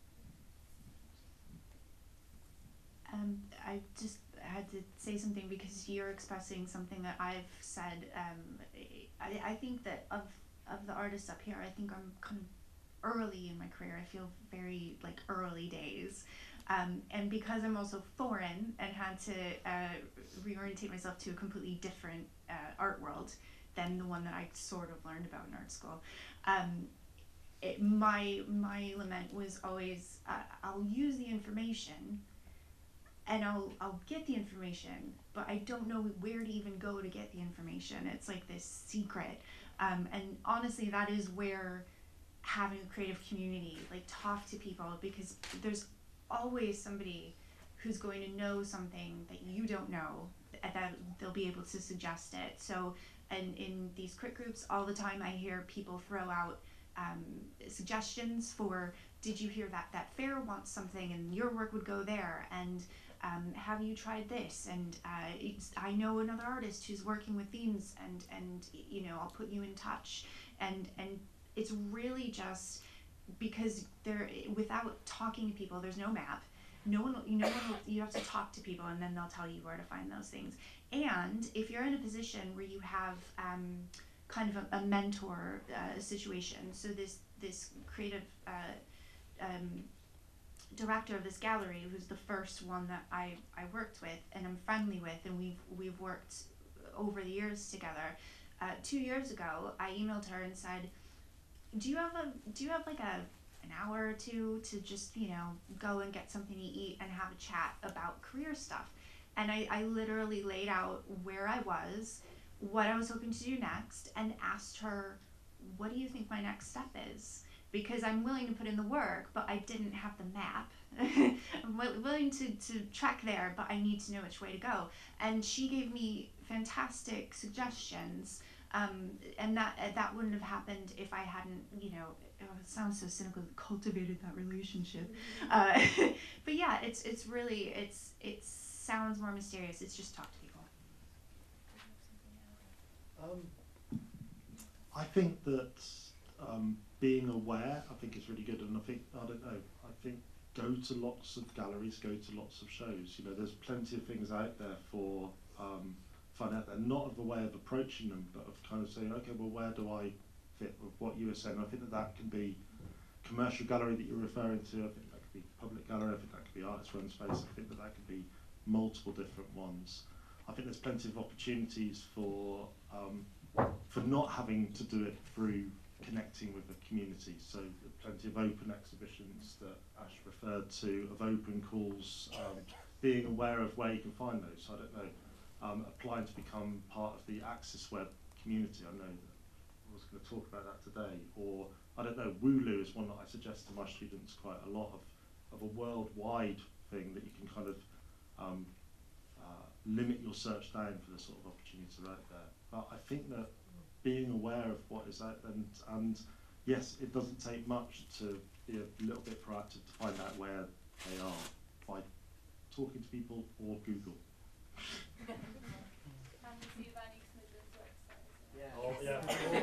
Um, I just had to say something because you're expressing something that I've said. Um, I, I think that of of the artists up here, I think I'm kind of early in my career. I feel very like early days. Um, and because I'm also foreign and had to uh, reorientate myself to a completely different uh, art world than the one that I sort of learned about in art school, um, it, my my lament was always uh, I'll use the information and I'll I'll get the information, but I don't know where to even go to get the information. It's like this secret, um, and honestly, that is where having a creative community, like talk to people, because there's always somebody who's going to know something that you don't know, and that they'll be able to suggest it. So, and in these crit groups, all the time I hear people throw out um, suggestions for, did you hear that that fair wants something and your work would go there, and um, have you tried this, and uh, it's, I know another artist who's working with themes, and and you know, I'll put you in touch, and and it's really just because there, without talking to people, there's no map. No one, you know, one will, you have to talk to people, and then they'll tell you where to find those things. And if you're in a position where you have um, kind of a, a mentor uh, situation, so this this creative uh, um, director of this gallery, who's the first one that I, I worked with and I'm friendly with, and we've we've worked over the years together. Uh, two years ago, I emailed her and said, "Do you have a do you have like a an hour or two to just, you know, go and get something to eat and have a chat about career stuff?" And I, I literally laid out where I was, what I was hoping to do next, and asked her, what do you think my next step is? because I'm willing to put in the work, but I didn't have the map. I'm wi- willing to, to track there, but I need to know which way to go. And she gave me fantastic suggestions, um, and that uh, that wouldn't have happened if I hadn't, you know, oh, it sounds so cynical, cultivated that relationship. Uh, but yeah, it's it's really, it's it sounds more mysterious. It's just talk to people. Um, I think that um, being aware, I think is really good, and I think, I don't know, I think go to lots of galleries, go to lots of shows. You know, there's plenty of things out there for um, fun out there, not of a way of approaching them, but of kind of saying, okay, well, where do I fit with what you were saying? I think that that can be commercial gallery that you're referring to. I think that could be public gallery. I think that could be artist run space. I think that that could be multiple different ones. I think there's plenty of opportunities for um, for not having to do it through connecting with the community. So plenty of open exhibitions that Ash referred to, of open calls, um, being aware of where you can find those. So I don't know, um, applying to become part of the Axis Web community. I know that I was going to talk about that today. Or I don't know, Wooloo is one that I suggest to my students quite a lot of, of a worldwide thing that you can kind of um, uh, limit your search down for the sort of opportunities that are out there. But I think that being aware of what is out there, and, and yes, it doesn't take much to be a little bit proactive to find out where they are by talking to people or Google. Yeah. Oh, yeah.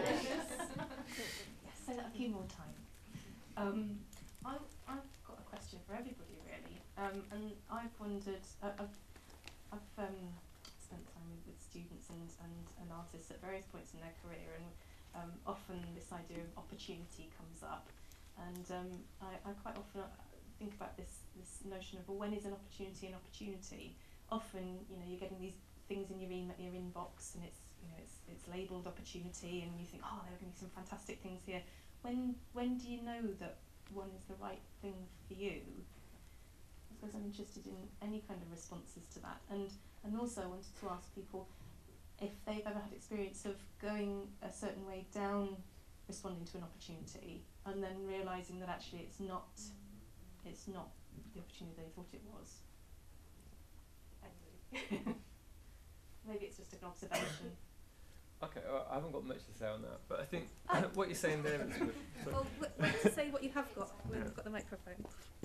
Say that a few more times. Um, I, I've got a question for everybody, really, um, and I've wondered. Uh, I've, I've um, spent time with, with students and, and, and artists at various points in their career, and um, often this idea of opportunity comes up, and um, I, I quite often think about this this notion of, well, when is an opportunity an opportunity? Often, you know, you're getting these things in your email, your inbox, and it's you know it's it's labelled opportunity, and you think, oh, there are going to be some fantastic things here. When when do you know that one is the right thing for you? I suppose I'm interested in any kind of responses to that, and and also I wanted to ask people if they've ever had experience of going a certain way down, responding to an opportunity, and then realising that actually it's not it's not the opportunity they thought it was. Anyway. Maybe it's just an observation. Okay, well, I haven't got much to say on that, but I think what you're saying there is good. Well, let's say what you have got when you've got the microphone.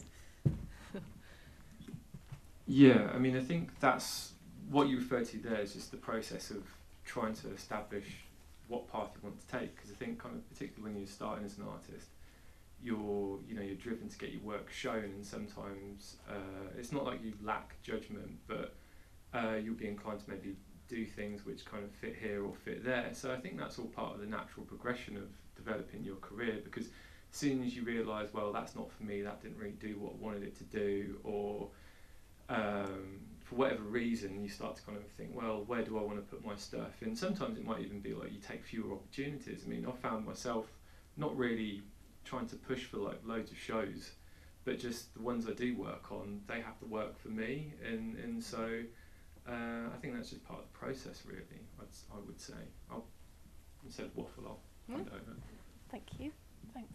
Yeah, I mean, I think that's what you refer to there is just the process of trying to establish what path you want to take. Because I think, kind of, particularly when you're starting as an artist, you're, you know, you're driven to get your work shown, and sometimes uh, it's not like you lack judgment, but uh, you'll be inclined to maybe do things which kind of fit here or fit there. So I think that's all part of the natural progression of developing your career, because as soon as you realise, well, that's not for me, that didn't really do what I wanted it to do, or um, for whatever reason, you start to kind of think, well, where do I want to put my stuff? And sometimes it might even be like you take fewer opportunities. I mean, I found myself not really trying to push for like loads of shows, but just the ones I do work on, they have to work for me, and, and so Uh, I think that's just part of the process, really. I'd, I would say. I'll, instead of waffle, I'll Mm. hand over. Thank you. Thanks.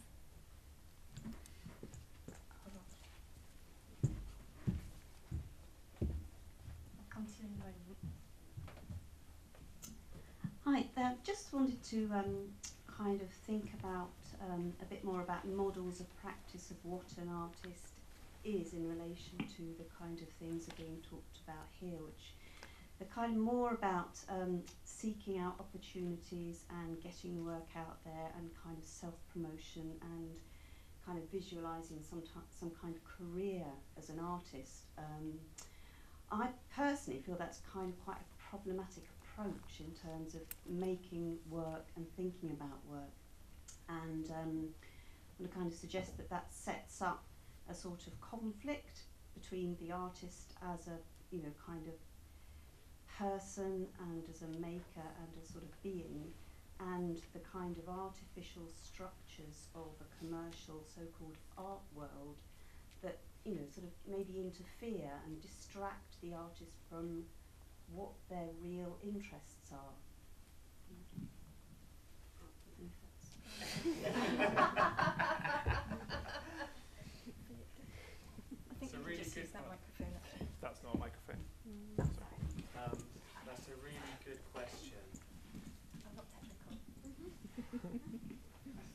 I'll come to you in a moment. Hi, uh, just wanted to um, kind of think about um, a bit more about models of practice of what an artist is in relation to the kind of things that are being talked about here, which are kind of more about um, seeking out opportunities and getting work out there, and kind of self-promotion and kind of visualising some some kind of career as an artist. Um, I personally feel that's kind of quite a problematic approach in terms of making work and thinking about work, and um, I'm going to kind of suggest that that sets up a sort of conflict between the artist as a, you know, kind of person and as a maker and a sort of being, and the kind of artificial structures of a commercial so-called art world that, you know, sort of maybe interfere and distract the artist from what their real interests are.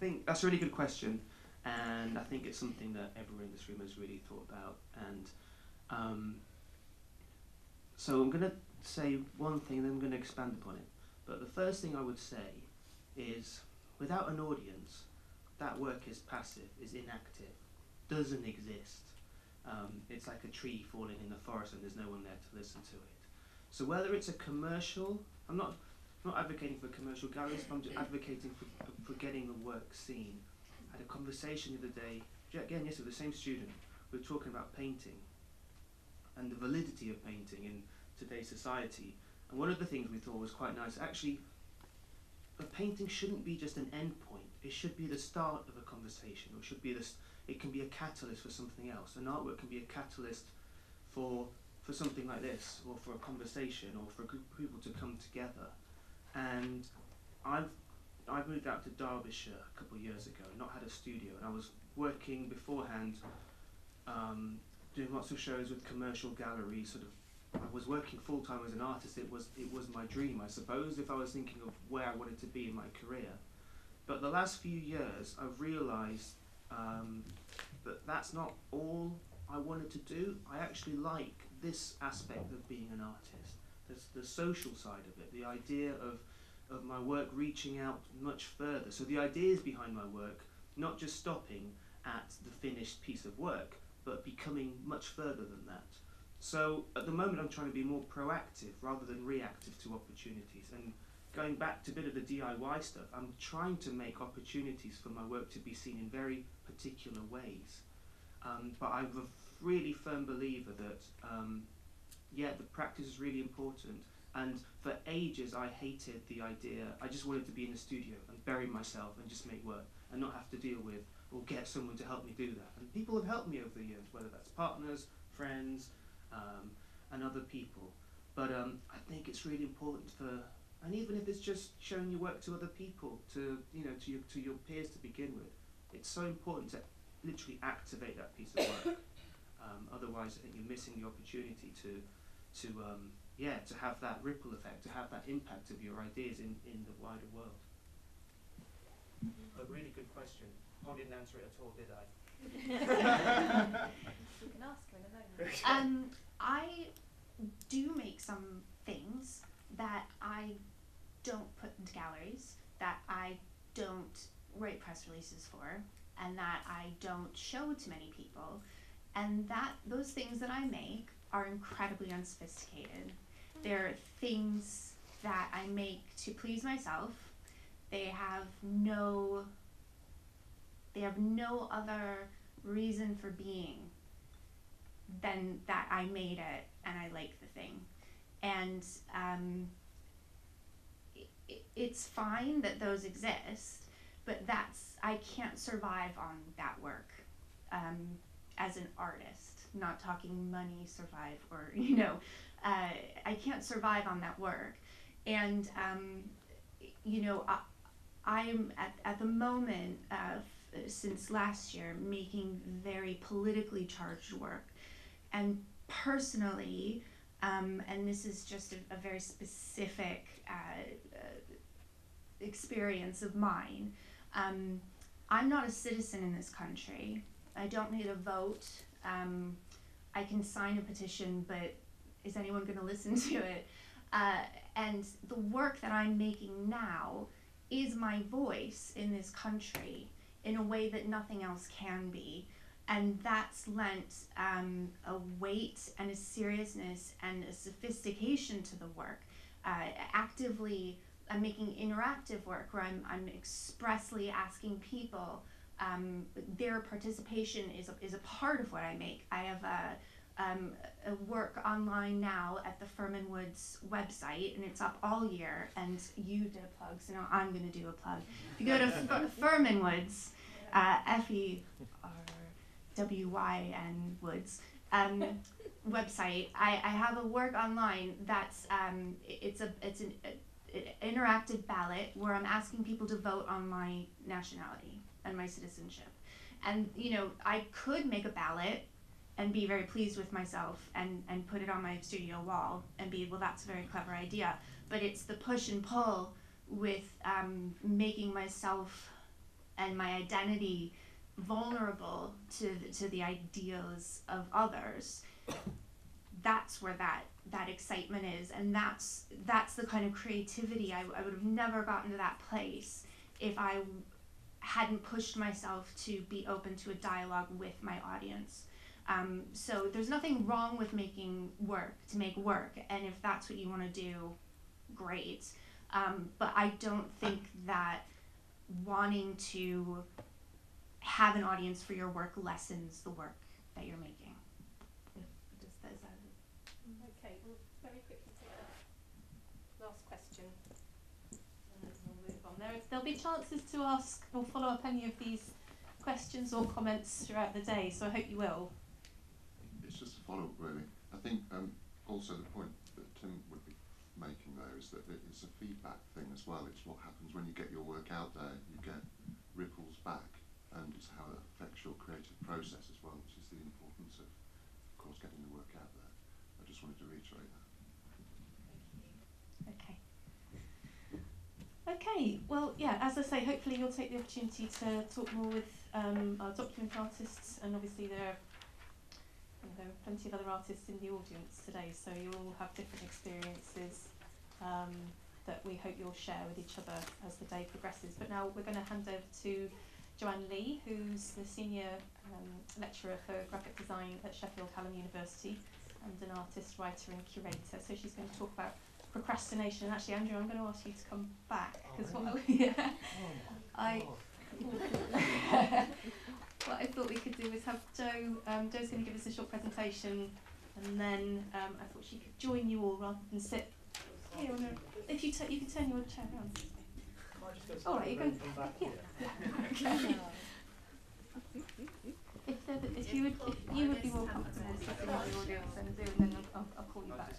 think that's a really good question, and I think it's something that everyone in this room has really thought about. And um, so I'm going to say one thing, and then I'm going to expand upon it. But the first thing I would say is, without an audience, that work is passive, is inactive, doesn't exist. Um, it's like a tree falling in the forest and there's no one there to listen to it. So whether it's a commercial, I'm not I'm not advocating for commercial galleries, I'm just advocating for, for getting the work seen. I had a conversation the other day, again, yes, with the same student. We were talking about painting and the validity of painting in today's society. And one of the things we thought was quite nice, actually, a painting shouldn't be just an end point. It should be the start of a conversation, or it should be this. It can be a catalyst for something else. An artwork can be a catalyst for for something like this, or for a conversation, or for a group of people to come together. And I've I moved out to Derbyshire a couple of years ago, not had a studio, and I was working beforehand, um, doing lots of shows with commercial galleries. Sort of, I was working full time as an artist. It was it was my dream, I suppose, if I was thinking of where I wanted to be in my career. But the last few years, I've realised um, that that's not all I wanted to do. I actually like this aspect of being an artist. There's the social side of it, the idea of of my work reaching out much further. So the ideas behind my work, not just stopping at the finished piece of work, but becoming much further than that. So at the moment I'm trying to be more proactive rather than reactive to opportunities. And going back to a bit of the D I Y stuff, I'm trying to make opportunities for my work to be seen in very particular ways. Um, but I'm a really firm believer that, um, yeah, the practice is really important. And for ages I hated the idea, I just wanted to be in the studio and bury myself and just make work and not have to deal with or get someone to help me do that. And people have helped me over the years, whether that's partners, friends, um, and other people. But um, I think it's really important for, and even if it's just showing your work to other people, to you know, to your to your peers to begin with, it's so important to literally activate that piece of work. Um, otherwise, I think you're missing the opportunity to to um, yeah, to have that ripple effect, to have that impact of your ideas in, in the wider world. A really good question. I didn't answer it at all, did I? You can ask her in a moment. Um, I do make some things that I don't put into galleries, that I don't write press releases for, and that I don't show to many people. And that those things that I make are incredibly unsophisticated. They're things that I make to please myself. They have no they have no other reason for being than that I made it and I like the thing. And um, it, it's fine that those exist, but that's I can't survive on that work um, as an artist. Not talking money, survive, or you know, uh, I can't survive on that work. And um, you know, I, I'm at at the moment uh, f- since last year making very politically charged work, and personally, um, and this is just a, a very specific uh, uh, experience of mine. Um, I'm not a citizen in this country. I don't need a vote. Um, I can sign a petition, but is anyone going to listen to it? Uh, and the work that I'm making now is my voice in this country in a way that nothing else can be. And that's lent um, a weight and a seriousness and a sophistication to the work. Uh, actively, I'm making interactive work where I'm, I'm expressly asking people. Um, their participation is a, is a part of what I make. I have a, um, a work online now at the Furman Woods website, and it's up all year. And you did a plug, so now I'm going to do a plug. If you go to F- Furman Woods, uh, F E R W Y N Woods um, website, I, I have a work online that's um, it, it's a it's an a, a interactive ballot where I'm asking people to vote on my nationality and my citizenship. And you know, I could make a ballot and be very pleased with myself and, and put it on my studio wall and be, well, that's a very clever idea. But it's the push and pull with um, making myself and my identity vulnerable to to the ideas of others, that's where that that excitement is, and that's that's the kind of creativity I, I would have never gotten to that place if I hadn't pushed myself to be open to a dialogue with my audience. Um, so there's nothing wrong with making work to make work, and if that's what you want to do, great. Um, but I don't think that wanting to have an audience for your work lessens the work that you're making. If, does that, is that Okay, we'll very quickly take that last question. And then we'll move on. There, there'll be chances to ask or follow up any of these questions or comments throughout the day, so I hope you will. It's just a follow-up, really. I think um, also the point that Tim would be making there is that it's a feedback thing as well. It's what happens when you get your work out there. You get ripples back, and it's how it affects your creative process as well, which is the importance of, of course, getting the work out there. I just wanted to reiterate that. Okay. Okay, well, yeah, as I say, hopefully you'll take the opportunity to talk more with um, our document artists, and obviously there are, there are plenty of other artists in the audience today, so you'll all have different experiences um, that we hope you'll share with each other as the day progresses. But now we're going to hand over to Joanne Lee, who's the Senior um, Lecturer for Graphic Design at Sheffield Hallam University and an artist, writer and curator. So she's going to talk about procrastination. And actually, Andrew, I'm going to ask you to come back, because oh, what, yeah, oh, I... what I thought we could do is have Jo, um, Jo's going to give us a short presentation, and then um, I thought she could join you all rather than sit here. On a, if you, t you can turn your chair around. All right, you're going. Yeah. yeah. Okay. if, there, if you would, if you would be more comfortable sitting in the audience and doing, then I'll, I'll, I'll call you back.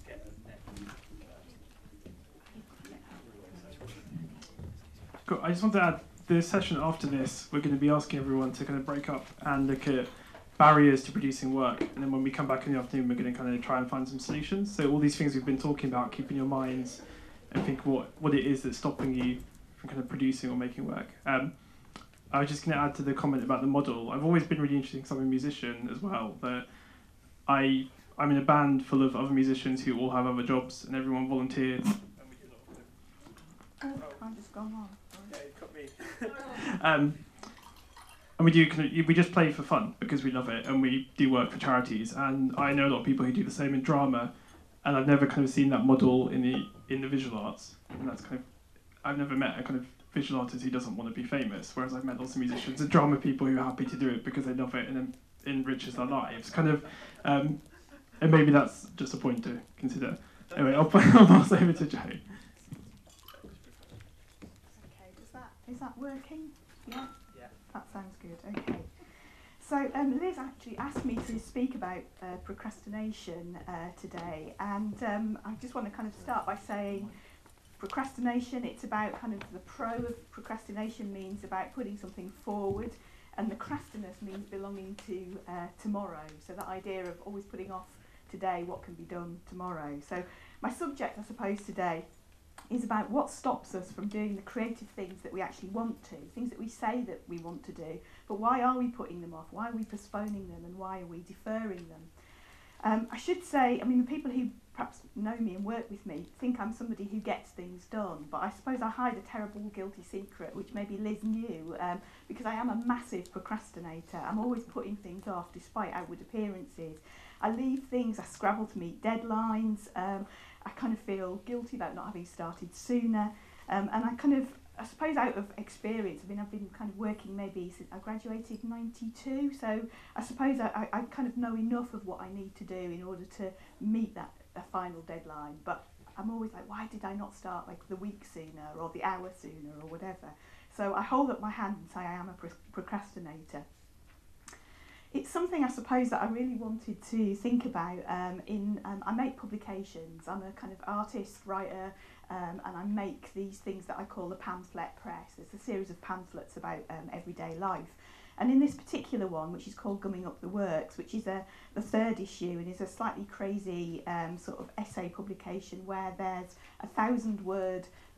Cool. I just want to add, the session after this, we're going to be asking everyone to kind of break up and look at barriers to producing work, and then when we come back in the afternoon, we're going to kind of try and find some solutions. So all these things we've been talking about, keep in your minds and think what, what it is that's stopping you from kind of producing or making work. Um, I was just going to add to the comment about the model. I've always been really interested, because I'm a musician as well, that I, I'm in a band full of other musicians who all have other jobs, and everyone volunteered. Oh, I'm just gone on. Yeah, you cut me. um, and we do kind of, we just play for fun because we love it, and we do work for charities. And I know a lot of people who do the same in drama, and I've never kind of seen that model in the in the visual arts. And that's kind of, I've never met a kind of visual artist who doesn't want to be famous, whereas I've met lots of musicians and drama people who are happy to do it because they love it and it enriches their lives. Kind of, um, and maybe that's just a point to consider. Anyway, I'll, I'll pass over to Jo. Is that working? Yeah? Yeah. That sounds good. Okay. So um, Liz actually asked me to speak about uh, procrastination uh, today, and um, I just want to kind of start by saying procrastination, it's about kind of the pro of procrastination means about putting something forward, and the crastiness means belonging to uh, tomorrow. So that idea of always putting off today what can be done tomorrow. So my subject, I suppose, today is about what stops us from doing the creative things that we actually want to, things that we say that we want to do, but why are we putting them off? Why are we postponing them, and why are we deferring them? Um, I should say, I mean, the people who perhaps know me and work with me think I'm somebody who gets things done, but I suppose I hide a terrible guilty secret, which maybe Liz knew, um, because I am a massive procrastinator. I'm always putting things off despite outward appearances. I leave things, I scrabble to meet deadlines, um, I kind of feel guilty about not having started sooner, um, and I kind of, I suppose out of experience, I mean, I've been kind of working maybe since I graduated in ninety-two, so I suppose I, I, I kind of know enough of what I need to do in order to meet that a final deadline, but I'm always like, why did I not start like the week sooner or the hour sooner or whatever? So I hold up my hand and say I am a pro procrastinator. It's something I suppose that I really wanted to think about um, in, um, I make publications, I'm a kind of artist, writer, um, and I make these things that I call the pamphlet press. It's a series of pamphlets about um, everyday life. And in this particular one, which is called Gumming Up the Works, which is a, the third issue and is a slightly crazy um, sort of essay publication where there's a thousand word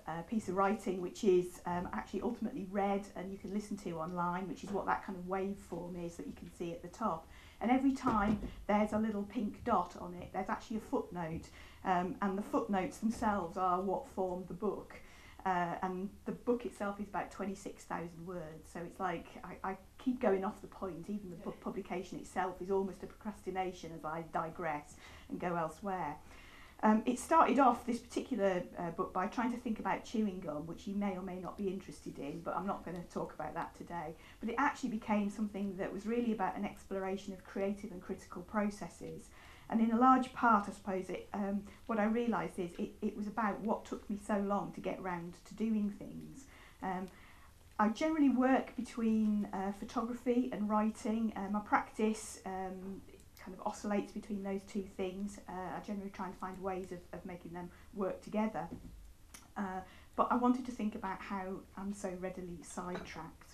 a piece of writing which is um, actually ultimately read and you can listen to online, which is what that kind of waveform is that you can see at the top. And every time there's a little pink dot on it, there's actually a footnote, um, and the footnotes themselves are what form the book. Uh, and the book itself is about twenty-six thousand words, so it's like I, I keep going off the point. Even the book publication itself is almost a procrastination as I digress and go elsewhere. Um, it started off, this particular uh, book, by trying to think about chewing gum, which you may or may not be interested in, but I'm not going to talk about that today. But it actually became something that was really about an exploration of creative and critical processes. And in a large part, I suppose, it, um, what I realised is it, it was about what took me so long to get round to doing things. Um, I generally work between uh, photography and writing. Uh, my practice um, kind of oscillates between those two things. Uh, I generally try and find ways of, of making them work together. Uh, but I wanted to think about how I'm so readily sidetracked.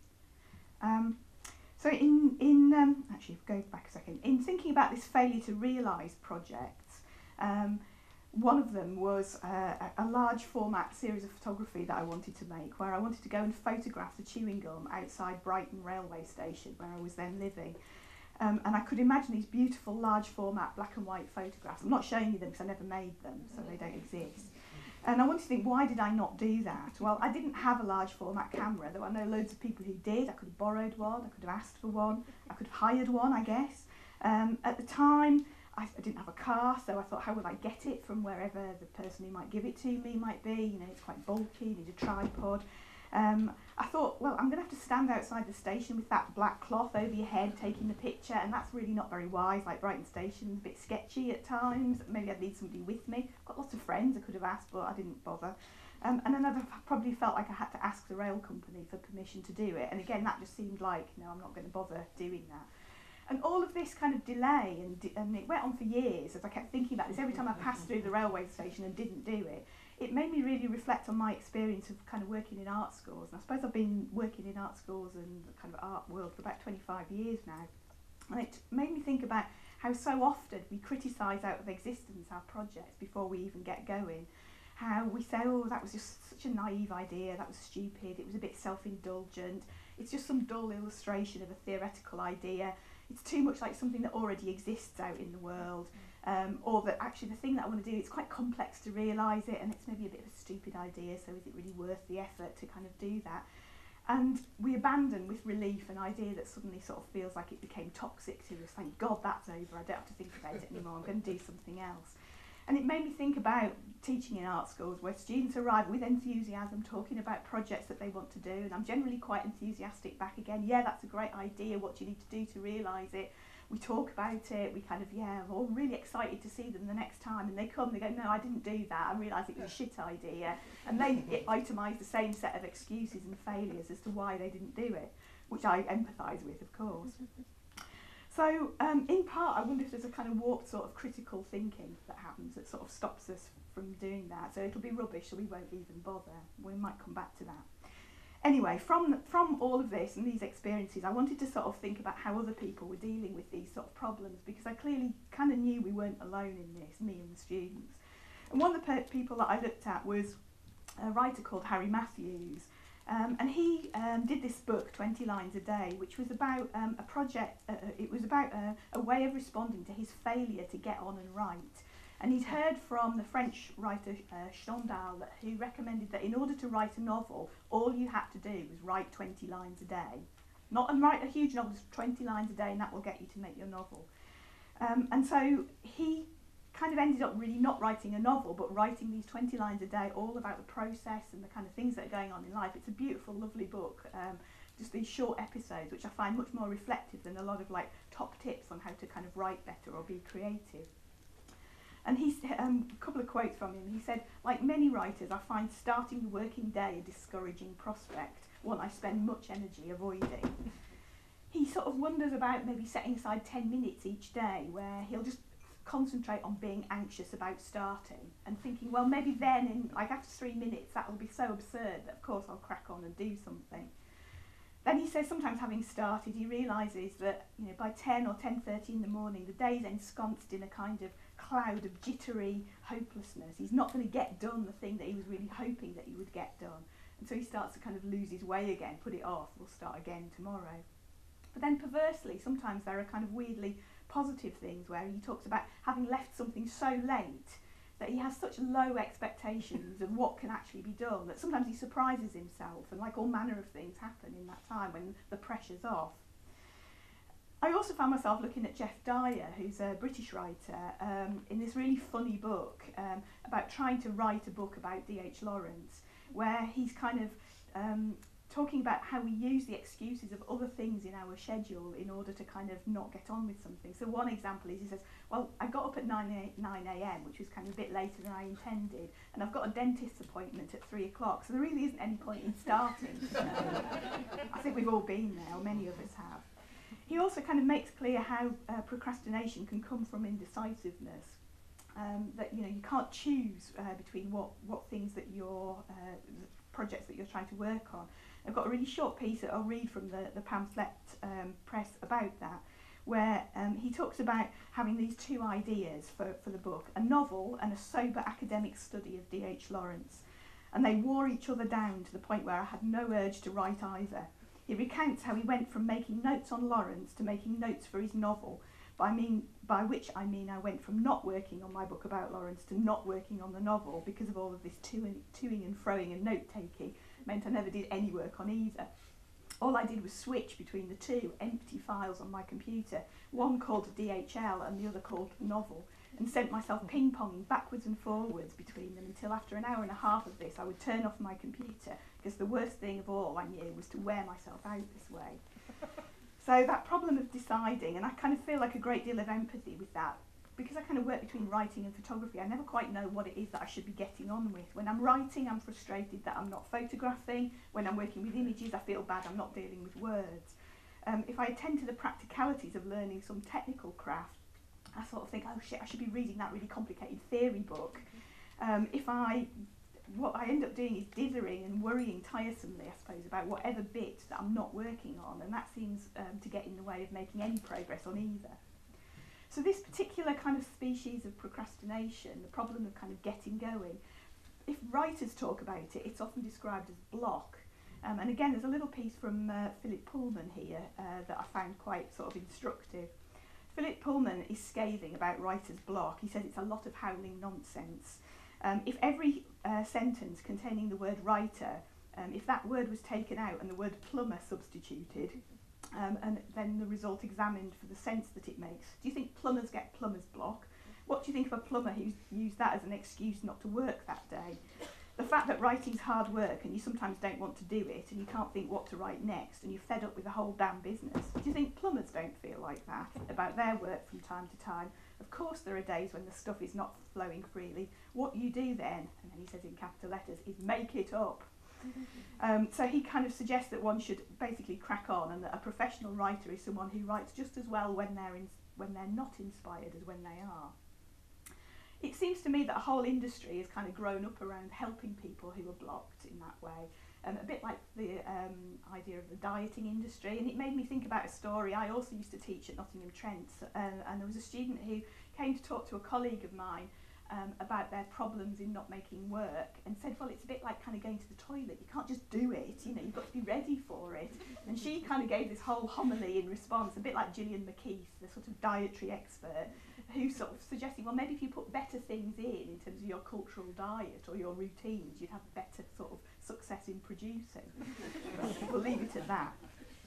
Um, So in, in um, actually, go back a second, in thinking about this failure to realise projects, um, one of them was uh, a, a large format series of photography that I wanted to make, where I wanted to go and photograph the chewing gum outside Brighton railway station, where I was then living. Um, and I could imagine these beautiful large format black and white photographs. I'm not showing you them because I never made them, so they don't exist. And I wanted to think, why did I not do that? Well, I didn't have a large format camera, though I know loads of people who did. I could have borrowed one, I could have asked for one, I could have hired one, I guess. Um, at the time, I, I didn't have a car, so I thought, how would I get it from wherever the person who might give it to me might be? You know, it's quite bulky, you need a tripod. Um, I thought, well, I'm going to have to stand outside the station with that black cloth over your head taking the picture, and that's really not very wise. Like Brighton Station, a bit sketchy at times. Maybe I'd need somebody with me. I've got lots of friends I could have asked, but I didn't bother. Um, and another, probably felt like I had to ask the rail company for permission to do it. And again, that just seemed like, no, I'm not going to bother doing that. And all of this kind of delay, and, di and it went on for years as I kept thinking about this. Every time I passed through the railway station and didn't do it, it made me really reflect on my experience of kind of working in art schools. And I suppose I've been working in art schools and the kind of art world for about twenty-five years now. And it made me think about how so often we criticise out of existence our projects before we even get going. How we say, oh, that was just such a naive idea, that was stupid, it was a bit self-indulgent, it's just some dull illustration of a theoretical idea, it's too much like something that already exists out in the world. Um, or that actually the thing that I want to do, it's quite complex to realise it and it's maybe a bit of a stupid idea, so is it really worth the effort to kind of do that? And we abandon with relief an idea that suddenly sort of feels like it became toxic to us. Thank God that's over, I don't have to think about it anymore, I'm going to do something else. And it made me think about teaching in art schools where students arrive with enthusiasm talking about projects that they want to do, and I'm generally quite enthusiastic back again. Yeah, that's a great idea, what do you need to do to realise it? We talk about it, we kind of, yeah, we're all really excited to see them the next time, and they come, they go, no, I didn't do that, I realised it was a shit idea, and they itemise the same set of excuses and failures as to why they didn't do it, which I empathise with, of course. So, um, in part, I wonder if there's a kind of warped sort of critical thinking that happens that sort of stops us from doing that, so it'll be rubbish, so we won't even bother. We might come back to that. Anyway, from, from all of this and these experiences, I wanted to sort of think about how other people were dealing with these sort of problems, because I clearly kind of knew we weren't alone in this, me and the students. And one of the pe people that I looked at was a writer called Harry Matthews, um, and he um, did this book, twenty lines a day, which was about um, a project, uh, it was about a, a way of responding to his failure to get on and write. And he'd heard from the French writer uh, Stendhal, who recommended that in order to write a novel, all you had to do was write twenty lines a day. Not and write a huge novel, just twenty lines a day, and that will get you to make your novel. Um, and so he kind of ended up really not writing a novel, but writing these twenty lines a day, all about the process and the kind of things that are going on in life. It's a beautiful, lovely book. Um, just these short episodes, which I find much more reflective than a lot of like top tips on how to kind of write better or be creative. And he's um, a couple of quotes from him. He said, like many writers, I find starting the working day a discouraging prospect, one I spend much energy avoiding. He sort of wonders about maybe setting aside ten minutes each day where he'll just concentrate on being anxious about starting and thinking, well, maybe then in like after three minutes that will be so absurd that of course I'll crack on and do something. Then he says sometimes having started, he realises that, you know, by ten or ten thirty in the morning, the day's ensconced in a kind of cloud of jittery hopelessness. He's not going to get done the thing that he was really hoping that he would get done. And so he starts to kind of lose his way again, put it off, we'll start again tomorrow. But then perversely, sometimes there are kind of weirdly positive things where he talks about having left something so late that he has such low expectations of what can actually be done that sometimes he surprises himself, and like all manner of things happen in that time when the pressure's off. I also found myself looking at Jeff Dyer, who's a British writer, um, in this really funny book um, about trying to write a book about D H Lawrence, where he's kind of um, talking about how we use the excuses of other things in our schedule in order to kind of not get on with something. So one example is he says, well, I got up at nine a m, which was kind of a bit later than I intended, and I've got a dentist's appointment at three o'clock, so there really isn't any point in starting. Um, I think we've all been there, or many of us have. He also kind of makes clear how uh, procrastination can come from indecisiveness. Um, that you know you can't choose uh, between what, what things that you're, uh, projects that you're trying to work on. I've got a really short piece that I'll read from the, the pamphlet um, press about that, where um, he talks about having these two ideas for, for the book, a novel and a sober academic study of D H Lawrence. And they wore each other down to the point where I had no urge to write either. He recounts how he went from making notes on Lawrence to making notes for his novel, by, mean, by which I mean I went from not working on my book about Lawrence to not working on the novel because of all of this toing, toing and froing and note-taking. Meant I never did any work on either. All I did was switch between the two empty files on my computer, one called D H L and the other called novel, and sent myself ping-ponging backwards and forwards between them until after an hour and a half of this I would turn off my computer, because the worst thing of all I knew was to wear myself out this way. So that problem of deciding, and I kind of feel like a great deal of empathy with that, because I kind of work between writing and photography, I never quite know what it is that I should be getting on with. When I'm writing, I'm frustrated that I'm not photographing. When I'm working with images, I feel bad I'm not dealing with words. Um, if I attend to the practicalities of learning some technical craft, I sort of think, oh shit, I should be reading that really complicated theory book. Um, if I, what I end up doing is dithering and worrying tiresomely, I suppose, about whatever bit that I'm not working on, and that seems um, to get in the way of making any progress on either. So this particular kind of species of procrastination, the problem of kind of getting going, if writers talk about it, it's often described as block. Um, and again, there's a little piece from uh, Philip Pullman here uh, that I found quite sort of instructive. Philip Pullman is scathing about writer's block. He says it's a lot of howling nonsense. Um, if every uh, sentence containing the word writer, um, if that word was taken out and the word plumber substituted, Um, and then the result examined for the sense that it makes. Do you think plumbers get plumber's block? What do you think of a plumber who's used that as an excuse not to work that day? The fact that writing's hard work and you sometimes don't want to do it and you can't think what to write next and you're fed up with the whole damn business. Do you think plumbers don't feel like that about their work from time to time? Of course there are days when the stuff is not flowing freely. What you do then, and then he says in capital letters, is make it up. Um, so he kind of suggests that one should basically crack on, and that a professional writer is someone who writes just as well when they're in, when they're not inspired as when they are. It seems to me that a whole industry has kind of grown up around helping people who are blocked in that way, um, a bit like the um, idea of the dieting industry. And it made me think about a story. I also used to teach at Nottingham Trent, uh, and there was a student who came to talk to a colleague of mine Um, about their problems in not making work, and said, well, it's a bit like kind of going to the toilet. You can't just do it, you know, you've got to be ready for it. And she kind of gave this whole homily in response, a bit like Gillian McKeith, the sort of dietary expert, who sort of suggested, well, maybe if you put better things in, in terms of your cultural diet or your routines, you'd have better sort of success in producing. We'll leave it at that.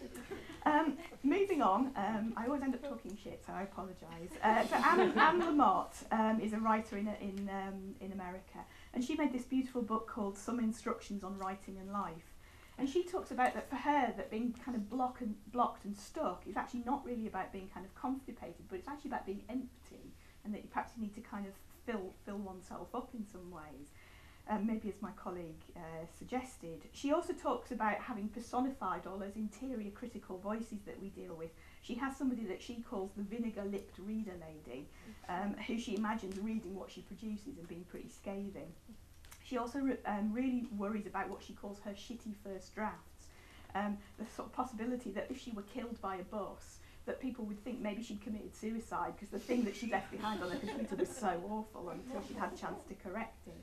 Um, moving on, um, I always end up talking shit, so I apologise. Uh, so Anne, Anne Lamott um, is a writer in, in, um, in America, and she made this beautiful book called Some Instructions on Writing and Life. And she talks about that for her, that being kind of block and, blocked and stuck is actually not really about being kind of constipated, but it's actually about being empty, and that you perhaps need to kind of fill, fill oneself up in some ways. Um, maybe as my colleague uh, suggested. She also talks about having personified all those interior critical voices that we deal with. She has somebody that she calls the vinegar-lipped reader lady, um, who she imagines reading what she produces and being pretty scathing. She also re um, really worries about what she calls her shitty first drafts. Um, the sort of possibility that if she were killed by a bus, that people would think maybe she'd committed suicide because the thing that she'd left behind on her computer was so awful until she'd had a chance to correct it.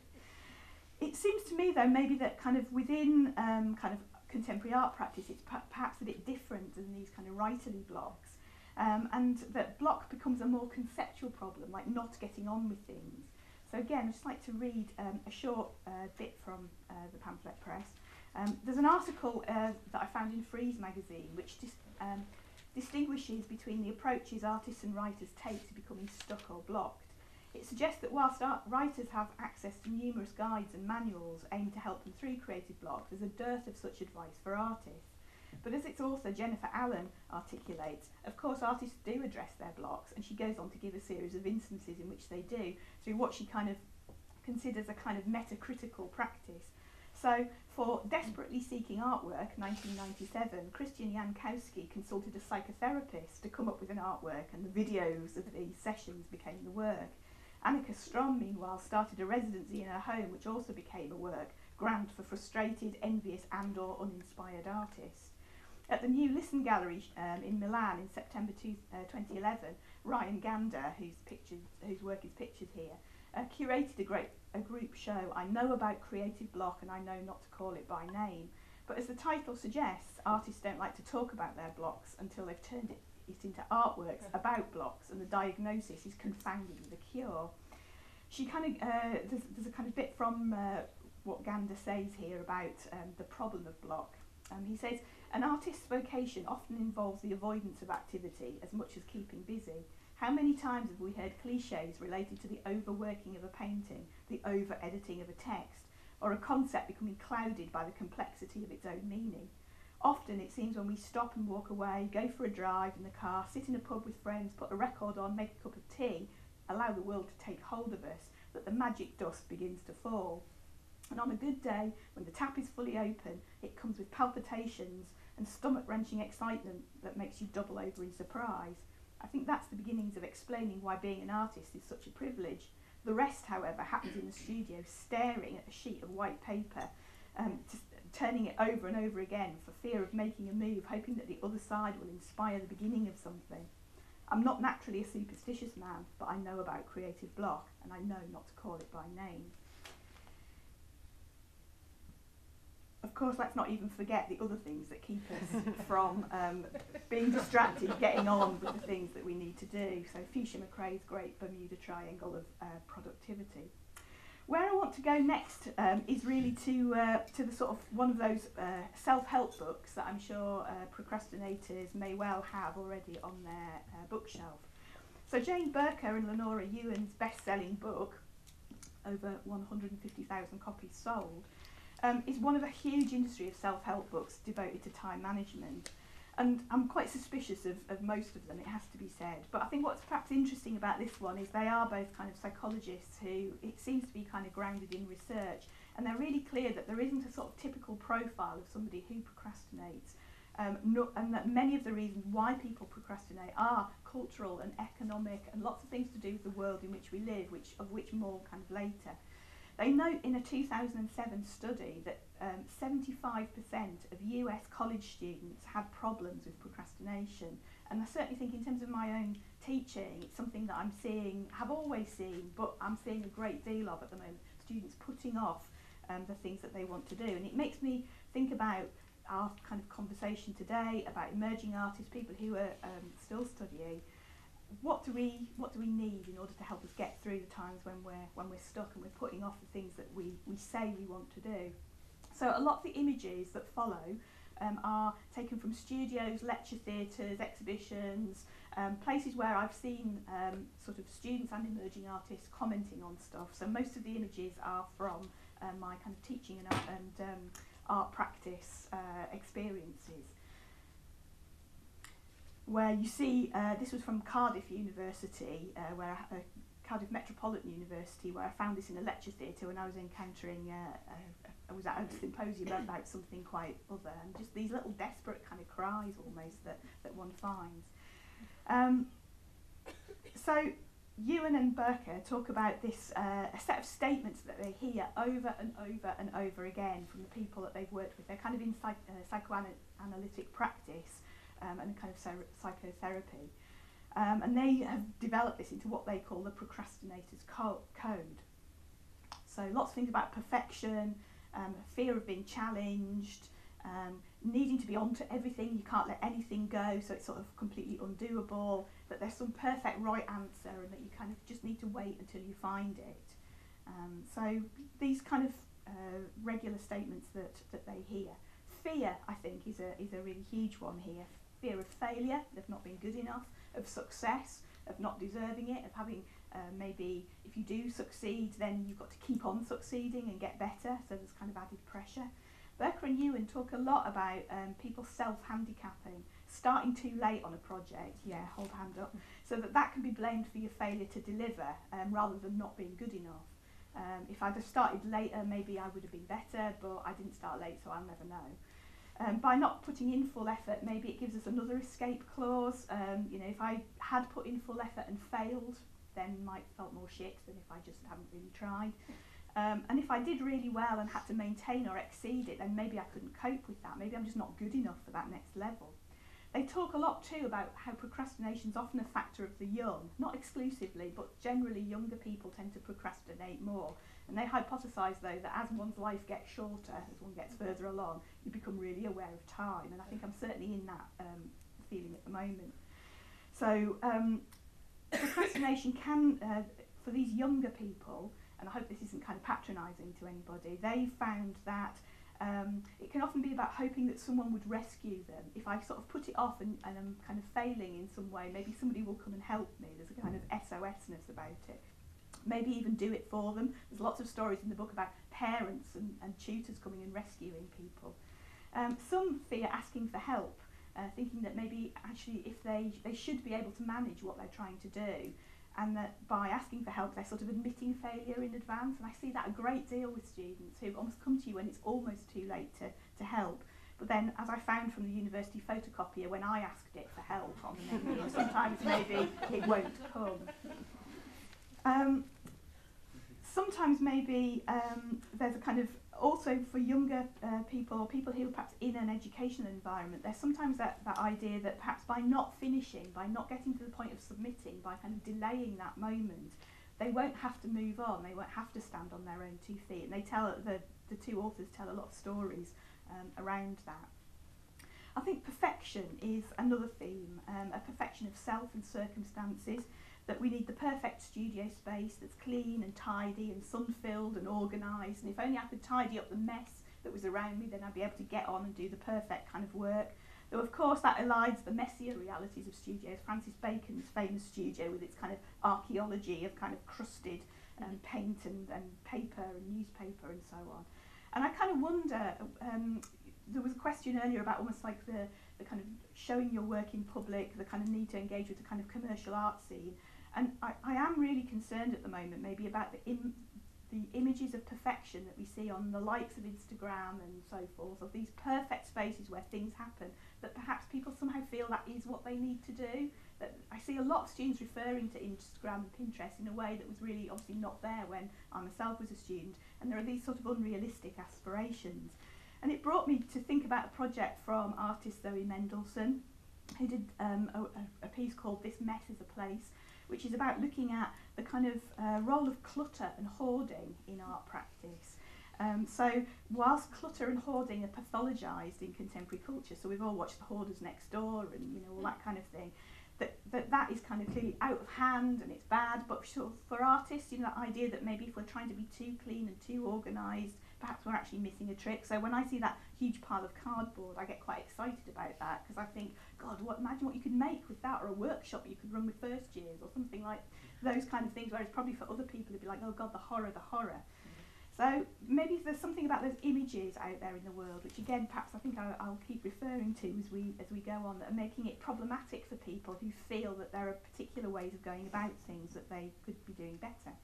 It seems to me, though, maybe that kind of within um, kind of contemporary art practice, it's per perhaps a bit different than these kind of writerly blocks, um, and that block becomes a more conceptual problem, like not getting on with things. So again, I'd just like to read um, a short uh, bit from uh, the Pamphlet Press. Um, there's an article uh, that I found in Frieze magazine which dis um, distinguishes between the approaches artists and writers take to becoming stuck or blocked. It suggests that whilst art writers have access to numerous guides and manuals aimed to help them through creative block, there's a dearth of such advice for artists. But as its author Jennifer Allen articulates, of course artists do address their blocks, and she goes on to give a series of instances in which they do, through what she kind of considers a kind of metacritical practice. So, for Desperately Seeking Artwork, nineteen ninety-seven, Christian Jankowski consulted a psychotherapist to come up with an artwork, and the videos of these sessions became the work. Annika Strom, meanwhile, started a residency in her home, which also became a work, grant for frustrated, envious and or uninspired artists. At the New Listen Gallery um, in Milan in September two, uh, twenty eleven, Ryan Gander, whose, pictures, whose work is pictured here, uh, curated a, great, a group show, I Know About Creative Block and I Know Not to Call It By Name. But as the title suggests, artists don't like to talk about their blocks until they've turned it, it into artworks about blocks, and the diagnosis is confounding the cure. She kind of, uh, there's, there's a kind of bit from uh, what Gander says here about um, the problem of block. Um, he says, an artist's vocation often involves the avoidance of activity as much as keeping busy. How many times have we heard cliches related to the overworking of a painting, the over-editing of a text, or a concept becoming clouded by the complexity of its own meaning? Often it seems when we stop and walk away, go for a drive in the car, sit in a pub with friends, put a record on, make a cup of tea, allow the world to take hold of us, that the magic dust begins to fall. And on a good day, when the tap is fully open, it comes with palpitations and stomach-wrenching excitement that makes you double over in surprise. I think that's the beginnings of explaining why being an artist is such a privilege. The rest, however, happens in the studio, staring at a sheet of white paper, um, just turning it over and over again for fear of making a move, hoping that the other side will inspire the beginning of something. I'm not naturally a superstitious man, but I know about creative block, and I know not to call it by name. Of course, let's not even forget the other things that keep us from um, being distracted, getting on with the things that we need to do. So Fuchsia McRae's great Bermuda Triangle of uh, productivity. Where I want to go next um, is really to uh, to the sort of one of those uh, self-help books that I'm sure uh, procrastinators may well have already on their uh, bookshelf. So Jane Berker and Lenora Ewan's best-selling book, over one hundred fifty thousand copies sold, um, is one of a huge industry of self-help books devoted to time management. And I'm quite suspicious of, of most of them, it has to be said. But I think what's perhaps interesting about this one is they are both kind of psychologists who, it seems to be kind of grounded in research, and they're really clear that there isn't a sort of typical profile of somebody who procrastinates, um, no, and that many of the reasons why people procrastinate are cultural and economic and lots of things to do with the world in which we live, which of which more kind of later. They note in a two thousand seven study that um, seventy-five percent of U S college students have problems with procrastination. And I certainly think in terms of my own teaching, it's something that I'm seeing, have always seen, but I'm seeing a great deal of at the moment, students putting off um, the things that they want to do. And it makes me think about our kind of conversation today about emerging artists, people who are um, still studying. What do we what do we need in order to help us get through the times when we're when we're stuck and we're putting off the things that we, we say we want to do? So a lot of the images that follow um, are taken from studios, lecture theatres, exhibitions, um, places where I've seen um, sort of students and emerging artists commenting on stuff. So most of the images are from uh, my kind of teaching and art, and um, art practice uh, experiences, where you see, uh, this was from Cardiff University, uh, where I, uh, Cardiff Metropolitan University, where I found this in a lecture theatre when I was encountering, uh, uh, I was at a symposium about something quite other, and just these little desperate kind of cries almost that, that one finds. Um, so Ewan and Berker talk about this, uh, a set of statements that they hear over and over and over again from the people that they've worked with. They're kind of in psych uh, psychoanalytic practice. um, and kind of psy- psychotherapy. Um, and they have developed this into what they call the procrastinator's co- code. So lots of things about perfection, um, fear of being challenged, um, needing to be on to everything, you can't let anything go, so it's sort of completely undoable, that there's some perfect right answer and that you kind of just need to wait until you find it. Um, so these kind of uh, regular statements that, that they hear. Fear, I think, is a, is a really huge one here. Fear of failure, of not being good enough, of success, of not deserving it, of having uh, maybe if you do succeed then you've got to keep on succeeding and get better, so there's kind of added pressure. Berker and Ewan talk a lot about um, people self-handicapping, starting too late on a project, yeah, hold hand up, so that that can be blamed for your failure to deliver um, rather than not being good enough. Um, if I'd have started later, maybe I would have been better, but I didn't start late, so I'll never know. Um, by not putting in full effort, maybe it gives us another escape clause. Um, you know, if I had put in full effort and failed, then might felt more shit than if I just hadn't really tried. Um, and if I did really well and had to maintain or exceed it, then maybe I couldn't cope with that. Maybe I'm just not good enough for that next level. They talk a lot too about how procrastination is often a factor of the young, not exclusively, but generally younger people tend to procrastinate more. And they hypothesise, though, that as one's life gets shorter, as one gets further along, you become really aware of time. And I think I'm certainly in that um, feeling at the moment. So um, procrastination can, uh, for these younger people, and I hope this isn't kind of patronising to anybody, they found that um, it can often be about hoping that someone would rescue them. If I sort of put it off and, and I'm kind of failing in some way, maybe somebody will come and help me. There's a kind of S O S-ness about it. Maybe even do it for them. There's lots of stories in the book about parents and, and tutors coming and rescuing people. Um, some fear asking for help, uh, thinking that maybe actually if they, they should be able to manage what they're trying to do, and that by asking for help they're sort of admitting failure in advance. And I see that a great deal with students who almost come to you when it's almost too late to, to help. But then, as I found from the university photocopier, when I asked it for help on the menu, sometimes maybe it won't come. Um, sometimes maybe um, there's a kind of, also for younger uh, people, or people who are perhaps in an educational environment, there's sometimes that, that idea that perhaps by not finishing, by not getting to the point of submitting, by kind of delaying that moment, they won't have to move on, they won't have to stand on their own two feet. And they tell, the, the two authors tell a lot of stories um, around that. I think perfection is another theme, um, a perfection of self and circumstances, that we need the perfect studio space that's clean and tidy and sun-filled and organised, and if only I could tidy up the mess that was around me, then I'd be able to get on and do the perfect kind of work. Though of course that elides the messier realities of studios. Francis Bacon's famous studio with its kind of archaeology of kind of crusted um, paint and, and paper and newspaper and so on. And I kind of wonder, um, there was a question earlier about almost like the, the kind of showing your work in public, the kind of need to engage with the kind of commercial art scene. And I, I am really concerned at the moment maybe about the, im the images of perfection that we see on the likes of Instagram and so forth, of these perfect spaces where things happen, that perhaps people somehow feel that is what they need to do. That I see a lot of students referring to Instagram and Pinterest in a way that was really obviously not there when I myself was a student, and there are these sort of unrealistic aspirations. And it brought me to think about a project from artist Zoe Mendelsohn, who did um, a, a piece called This Mess is a Place, which is about looking at the kind of uh, role of clutter and hoarding in art practice. Um, so whilst clutter and hoarding are pathologised in contemporary culture, so we've all watched The Hoarders Next Door and you know all that kind of thing, that, that that is kind of clearly out of hand and it's bad, but sort of for artists, you know, that idea that maybe if we're trying to be too clean and too organised, perhaps we're actually missing a trick. So when I see that huge pile of cardboard, I get quite excited about that, because I think, God, what, imagine what you could make with that, or a workshop you could run with first years, or something like those kind of things, whereas probably for other people it'd be like, oh God, the horror, the horror. So maybe there's something about those images out there in the world, which again, perhaps I think I'll, I'll keep referring to as we, as we go on, that are making it problematic for people who feel that there are particular ways of going about things that they could be doing better.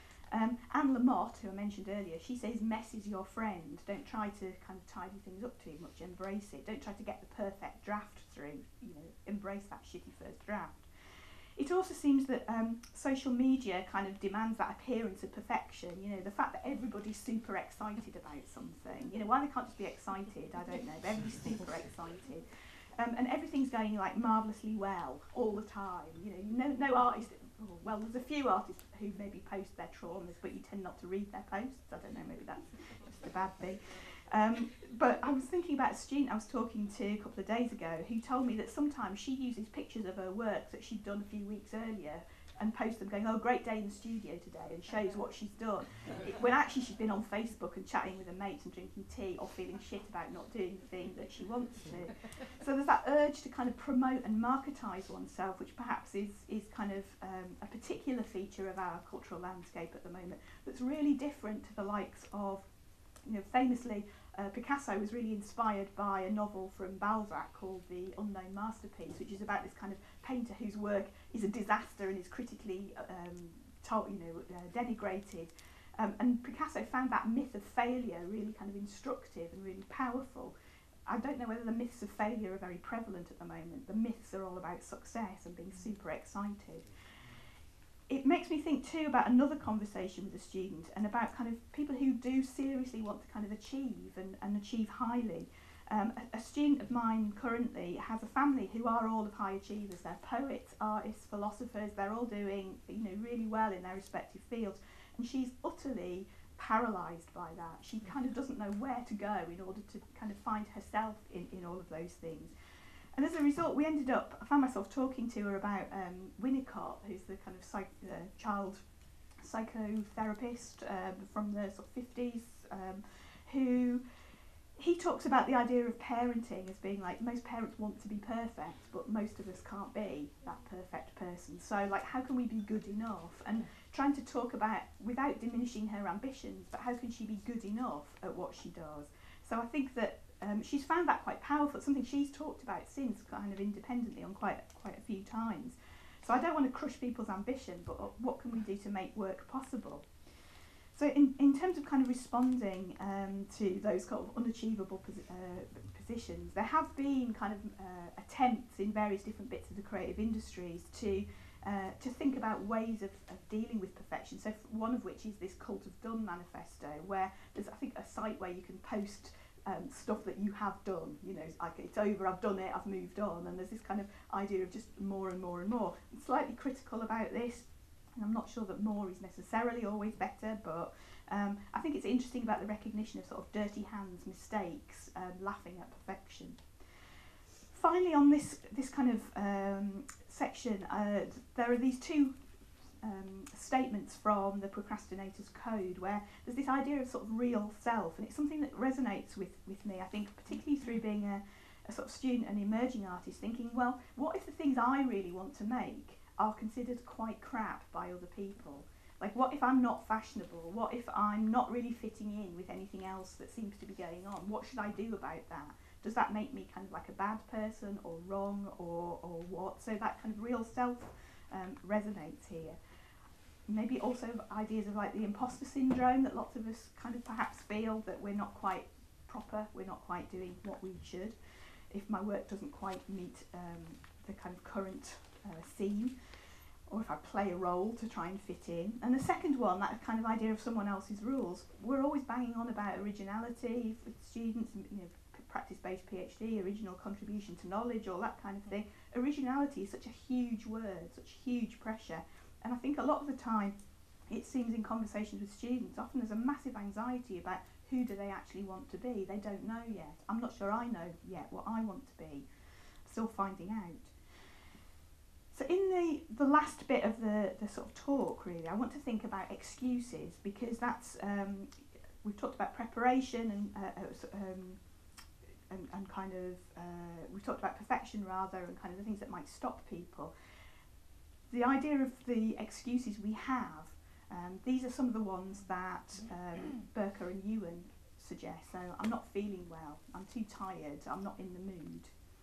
Um, Anne Lamott, who I mentioned earlier, she says mess is your friend. Don't try to kind of tidy things up too much, embrace it. Don't try to get the perfect draft through, you know, embrace that shitty first draft. It also seems that um, social media kind of demands that appearance of perfection, you know, the fact that everybody's super excited about something, you know, why they can't just be excited, I don't know, but everybody's super excited. Um, and everything's going like marvellously well all the time. You know, no no artist. Oh, well, there's a few artists who maybe post their traumas, but you tend not to read their posts. I don't know, maybe that's just a bad thing. Um, but I was thinking about a student I was talking to a couple of days ago who told me that sometimes she uses pictures of her work that she'd done a few weeks earlier and posts them going, oh, great day in the studio today, and shows what she's done. It, when actually she's been on Facebook and chatting with her mates and drinking tea or feeling shit about not doing the thing that she wants to. So there's that urge to kind of promote and marketise oneself, which perhaps is, is kind of um, a particular feature of our cultural landscape at the moment that's really different to the likes of, you know, famously, Uh, Picasso was really inspired by a novel from Balzac called The Unknown Masterpiece, which is about this kind of painter whose work is a disaster and is critically um, told, you know, uh, denigrated. Um, and Picasso found that myth of failure really kind of instructive and really powerful. I don't know whether the myths of failure are very prevalent at the moment. The myths are all about success and being super excited. It makes me think too about another conversation with a student and about kind of people who do seriously want to kind of achieve and, and achieve highly. Um, a, a student of mine currently has a family who are all of high achievers. They're poets, artists, philosophers. They're all doing, you know, really well in their respective fields. And she's utterly paralysed by that. She kind of doesn't know where to go in order to kind of find herself in, in all of those things. And as a result, we ended up, I found myself talking to her about um, Winnicott, who's the kind of psych, uh, child psychotherapist um, from the sort of fifties, um, who, he talks about the idea of parenting as being like, most parents want to be perfect, but most of us can't be that perfect person. So like, how can we be good enough? And trying to talk about, without diminishing her ambitions, but how can she be good enough at what she does? So I think that Um, she's found that quite powerful. It's something she's talked about since, kind of independently, on quite quite a few times. So I don't want to crush people's ambition, but what can we do to make work possible? So in, in terms of kind of responding um, to those kind of unachievable posi uh, positions, there have been kind of uh, attempts in various different bits of the creative industries to uh, to think about ways of, of dealing with perfection. So one of which is this Cult of Done manifesto, where there's, I think, a site where you can post Um, stuff that you have done, you know, it's like it's over, I've done it, I've moved on, and there's this kind of idea of just more and more and more. I'm slightly critical about this, and I'm not sure that more is necessarily always better, but um, I think it's interesting about the recognition of sort of dirty hands, mistakes, um, laughing at perfection. Finally, on this, this kind of um, section, uh, there are these two Um, statements from the Procrastinator's Code, where there's this idea of sort of real self, and it's something that resonates with, with me, I think, particularly through being a, a sort of student and emerging artist, thinking, well, what if the things I really want to make are considered quite crap by other people? Like, what if I'm not fashionable? What if I'm not really fitting in with anything else that seems to be going on? What should I do about that? Does that make me kind of like a bad person, or wrong, or, or what? So that kind of real self um, resonates here. Maybe also ideas of like the imposter syndrome that lots of us kind of perhaps feel, that we're not quite proper, we're not quite doing what we should, if my work doesn't quite meet um, the kind of current uh, scene, or if I play a role to try and fit in. And the second one, that kind of idea of someone else's rules. We're always banging on about originality with students, you know, practice-based PhD, original contribution to knowledge, all that kind of thing. Originality is such a huge word, such huge pressure. And I think a lot of the time, it seems in conversations with students, often there's a massive anxiety about who do they actually want to be. They don't know yet. I'm not sure I know yet what I want to be. Still finding out. So in the, the last bit of the, the sort of talk, really, I want to think about excuses, because that's, um, we've talked about preparation and, uh, um, and, and kind of, uh, we've talked about perfection rather, and kind of the things that might stop people. The idea of the excuses we have, um, these are some of the ones that um, Burker and Ewan suggest. So, I'm not feeling well, I'm too tired, I'm not in the mood,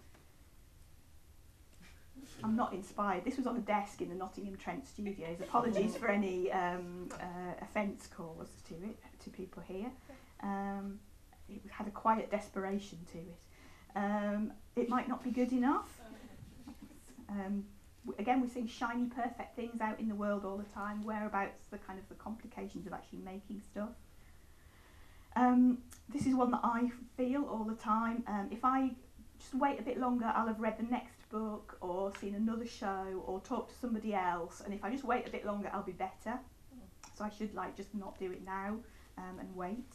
I'm not inspired. This was on a desk in the Nottingham Trent studios. Apologies for any um, uh, offence caused to it, to people here. Um, it had a quiet desperation to it. Um, it might not be good enough. Um, Again, we're seeing shiny, perfect things out in the world all the time. Whereabouts the kind of the complications of actually making stuff? Um, this is one that I feel all the time. Um, if I just wait a bit longer, I'll have read the next book or seen another show or talked to somebody else, and if I just wait a bit longer, I'll be better. So I should like just not do it now um, and wait.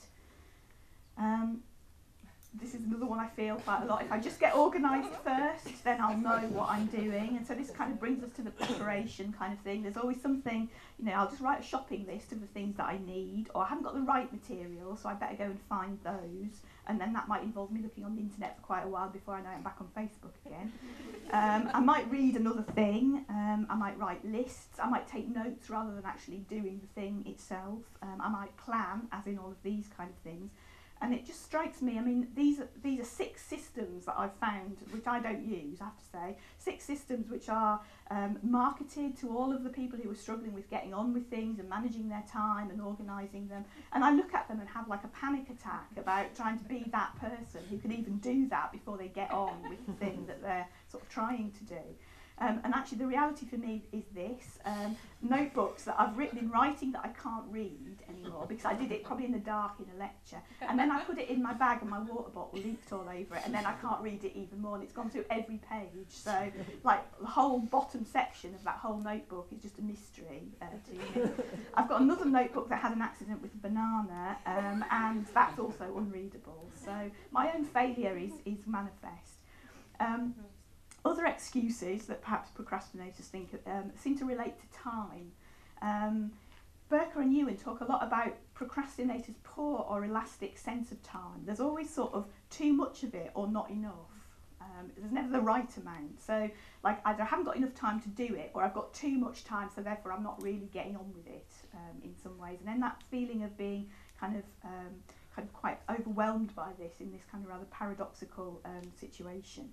Um, this is another one I feel quite a lot. If I just get organised first, then I'll know what I'm doing. And so this kind of brings us to the preparation kind of thing. There's always something, you know, I'll just write a shopping list of the things that I need, or I haven't got the right material, so I better go and find those. And then that might involve me looking on the internet for quite a while before I know I'm back on Facebook again. Um, I might read another thing, um, I might write lists, I might take notes rather than actually doing the thing itself. Um, I might plan, as in all of these kind of things. And it just strikes me, I mean, these are, these are six systems that I've found, which I don't use, I have to say. Six systems which are um, marketed to all of the people who are struggling with getting on with things and managing their time and organising them. And I look at them and have like a panic attack about trying to be that person who can even do that before they get on with the thing that they're sort of trying to do. Um, and actually the reality for me is this, um, notebooks that I've written in writing that I can't read anymore because I did it probably in the dark in a lecture, and then I put it in my bag and my water bottle leaked all over it, and then I can't read it even more, and it's gone through every page. So like the whole bottom section of that whole notebook is just a mystery uh, to me. I've got another notebook that had an accident with a banana, um, and that's also unreadable. So my own failure is, is manifest. Um, Other excuses that perhaps procrastinators think um, seem to relate to time. Um, Berker and Ewan talk a lot about procrastinators' poor or elastic sense of time. There's always sort of too much of it or not enough. Um, there's never the right amount. So like either I haven't got enough time to do it, or I've got too much time, so therefore I'm not really getting on with it um, in some ways. And then that feeling of being kind of um, kind of quite overwhelmed by this in this kind of rather paradoxical um, situation.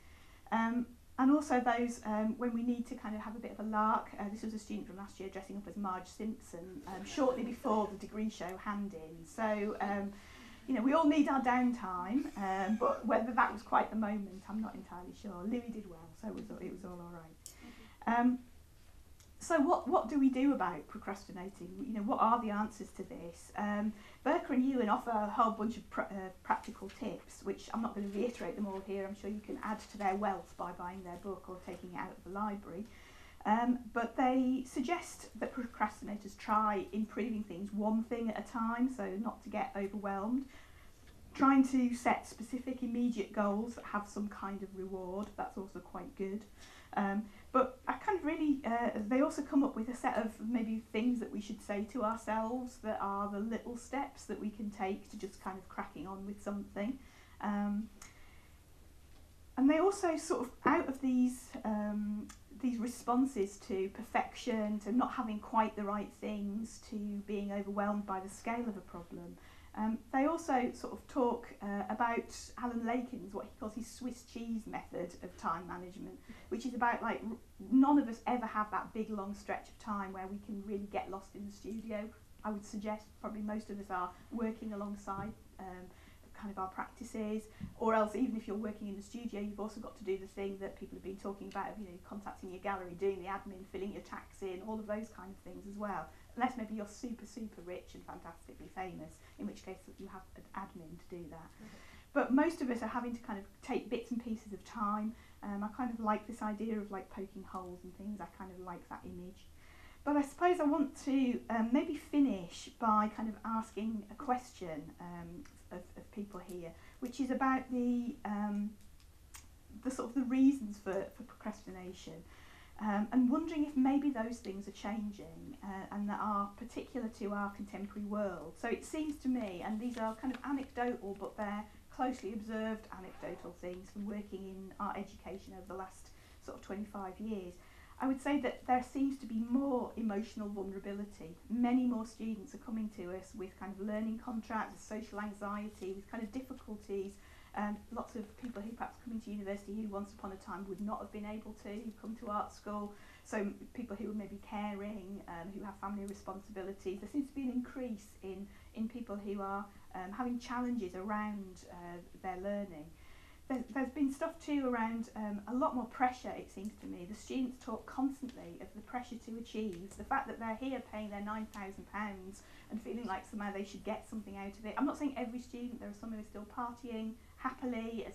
Um, and also those um, when we need to kind of have a bit of a lark. Uh, this was a student from last year dressing up as Marge Simpson um, shortly before the degree show hand-in. So, um, you know, we all need our downtime, um, but whether that was quite the moment, I'm not entirely sure. Louis did well, so it was, it was all all right. Um, So what, what do we do about procrastinating? You know, what are the answers to this? Um, Berker and Ewan offer a whole bunch of pr uh, practical tips, which I'm not going to reiterate them all here. I'm sure you can add to their wealth by buying their book or taking it out of the library. Um, but they suggest that procrastinators try improving things one thing at a time, so not to get overwhelmed. Trying to set specific immediate goals that have some kind of reward, that's also quite good. Um, but I kind of really, uh, they also come up with a set of maybe things that we should say to ourselves that are the little steps that we can take to just kind of cracking on with something. Um, and they also sort of, out of these, um, these responses to perfection, to not having quite the right things, to being overwhelmed by the scale of a problem, Um, they also sort of talk uh, about Alan Lakin's, what he calls his Swiss cheese method of time management, which is about like r none of us ever have that big long stretch of time where we can really get lost in the studio. I would suggest probably most of us are working alongside um, kind of our practices, or else even if you're working in the studio, you've also got to do the thing that people have been talking about, you know, contacting your gallery, doing the admin, filling your tax in, all of those kind of things as well. Unless maybe you're super, super rich and fantastically famous, in which case you have an admin to do that. Mm-hmm. But most of us are having to kind of take bits and pieces of time. Um, I kind of like this idea of like poking holes and things. I kind of like that image. But I suppose I want to um, maybe finish by kind of asking a question um, of, of people here, which is about the, um, the sort of the reasons for, for procrastination. Um, and wondering if maybe those things are changing uh, and that are particular to our contemporary world. So it seems to me, and these are kind of anecdotal, but they're closely observed anecdotal things from working in art education over the last sort of twenty-five years, I would say that there seems to be more emotional vulnerability. Many more students are coming to us with kind of learning contracts, social anxiety, with kind of difficulties. Um, lots of people who perhaps come into university who once upon a time would not have been able to, who come to art school, so people who are maybe caring, um, who have family responsibilities. There seems to be an increase in, in people who are um, having challenges around uh, their learning. There's, there's been stuff too around um, a lot more pressure, it seems to me. The students talk constantly of the pressure to achieve, the fact that they're here paying their nine thousand pounds and feeling like somehow they should get something out of it. I'm not saying every student, there are some who are still partying happily as if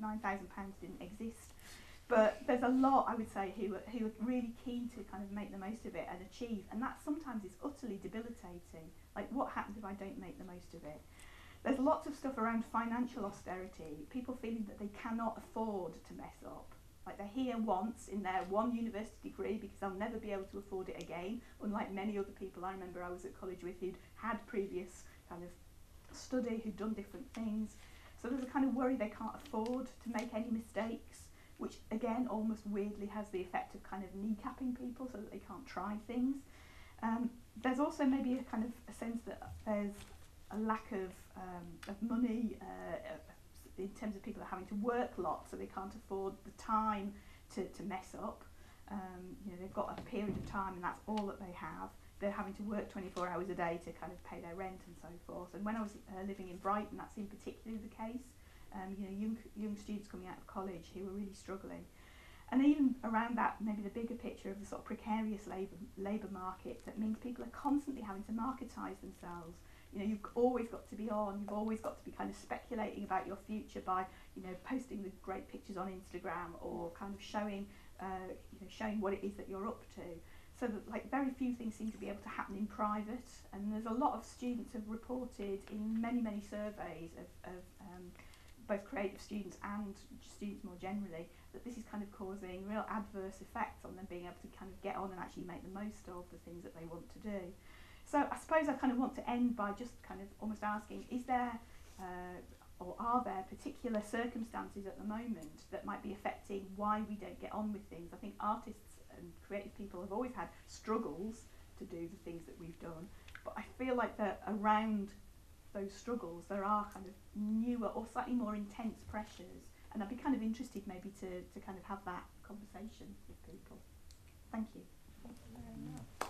nine thousand pounds didn't exist. But there's a lot, I would say, who are, who are really keen to kind of make the most of it and achieve, and that sometimes is utterly debilitating. Like, what happens if I don't make the most of it? There's lots of stuff around financial austerity, people feeling that they cannot afford to mess up. Like, they're here once in their one university degree because they'll never be able to afford it again, unlike many other people I remember I was at college with who'd had previous kind of study, who'd done different things. So there's a kind of worry they can't afford to make any mistakes, which again almost weirdly has the effect of kind of kneecapping people so that they can't try things. Um, there's also maybe a kind of a sense that there's a lack of, um, of money uh, in terms of people are having to work lots, so they can't afford the time to, to mess up. Um, you know, they've got a period of time and that's all that they have. They're having to work twenty-four hours a day to kind of pay their rent and so forth. And when I was uh, living in Brighton, that seemed particularly the case. Um, you know, young, young students coming out of college who were really struggling. And even around that, maybe the bigger picture of the sort of precarious labour labour market, that means people are constantly having to marketise themselves. You know, you've always got to be on, you've always got to be kind of speculating about your future by, you know, posting the great pictures on Instagram or kind of showing, uh, you know, showing what it is that you're up to. So that, like, very few things seem to be able to happen in private, and there's a lot of students have reported in many, many surveys of, of um, both creative students and students more generally, that this is kind of causing real adverse effects on them being able to kind of get on and actually make the most of the things that they want to do. So I suppose I kind of want to end by just kind of almost asking, is there uh, or are there particular circumstances at the moment that might be affecting why we don't get on with things? I think artists and creative people have always had struggles to do the things that we've done, but I feel like that around those struggles there are kind of newer or slightly more intense pressures, and I'd be kind of interested maybe to, to kind of have that conversation with people. Thank you. Thank you very much.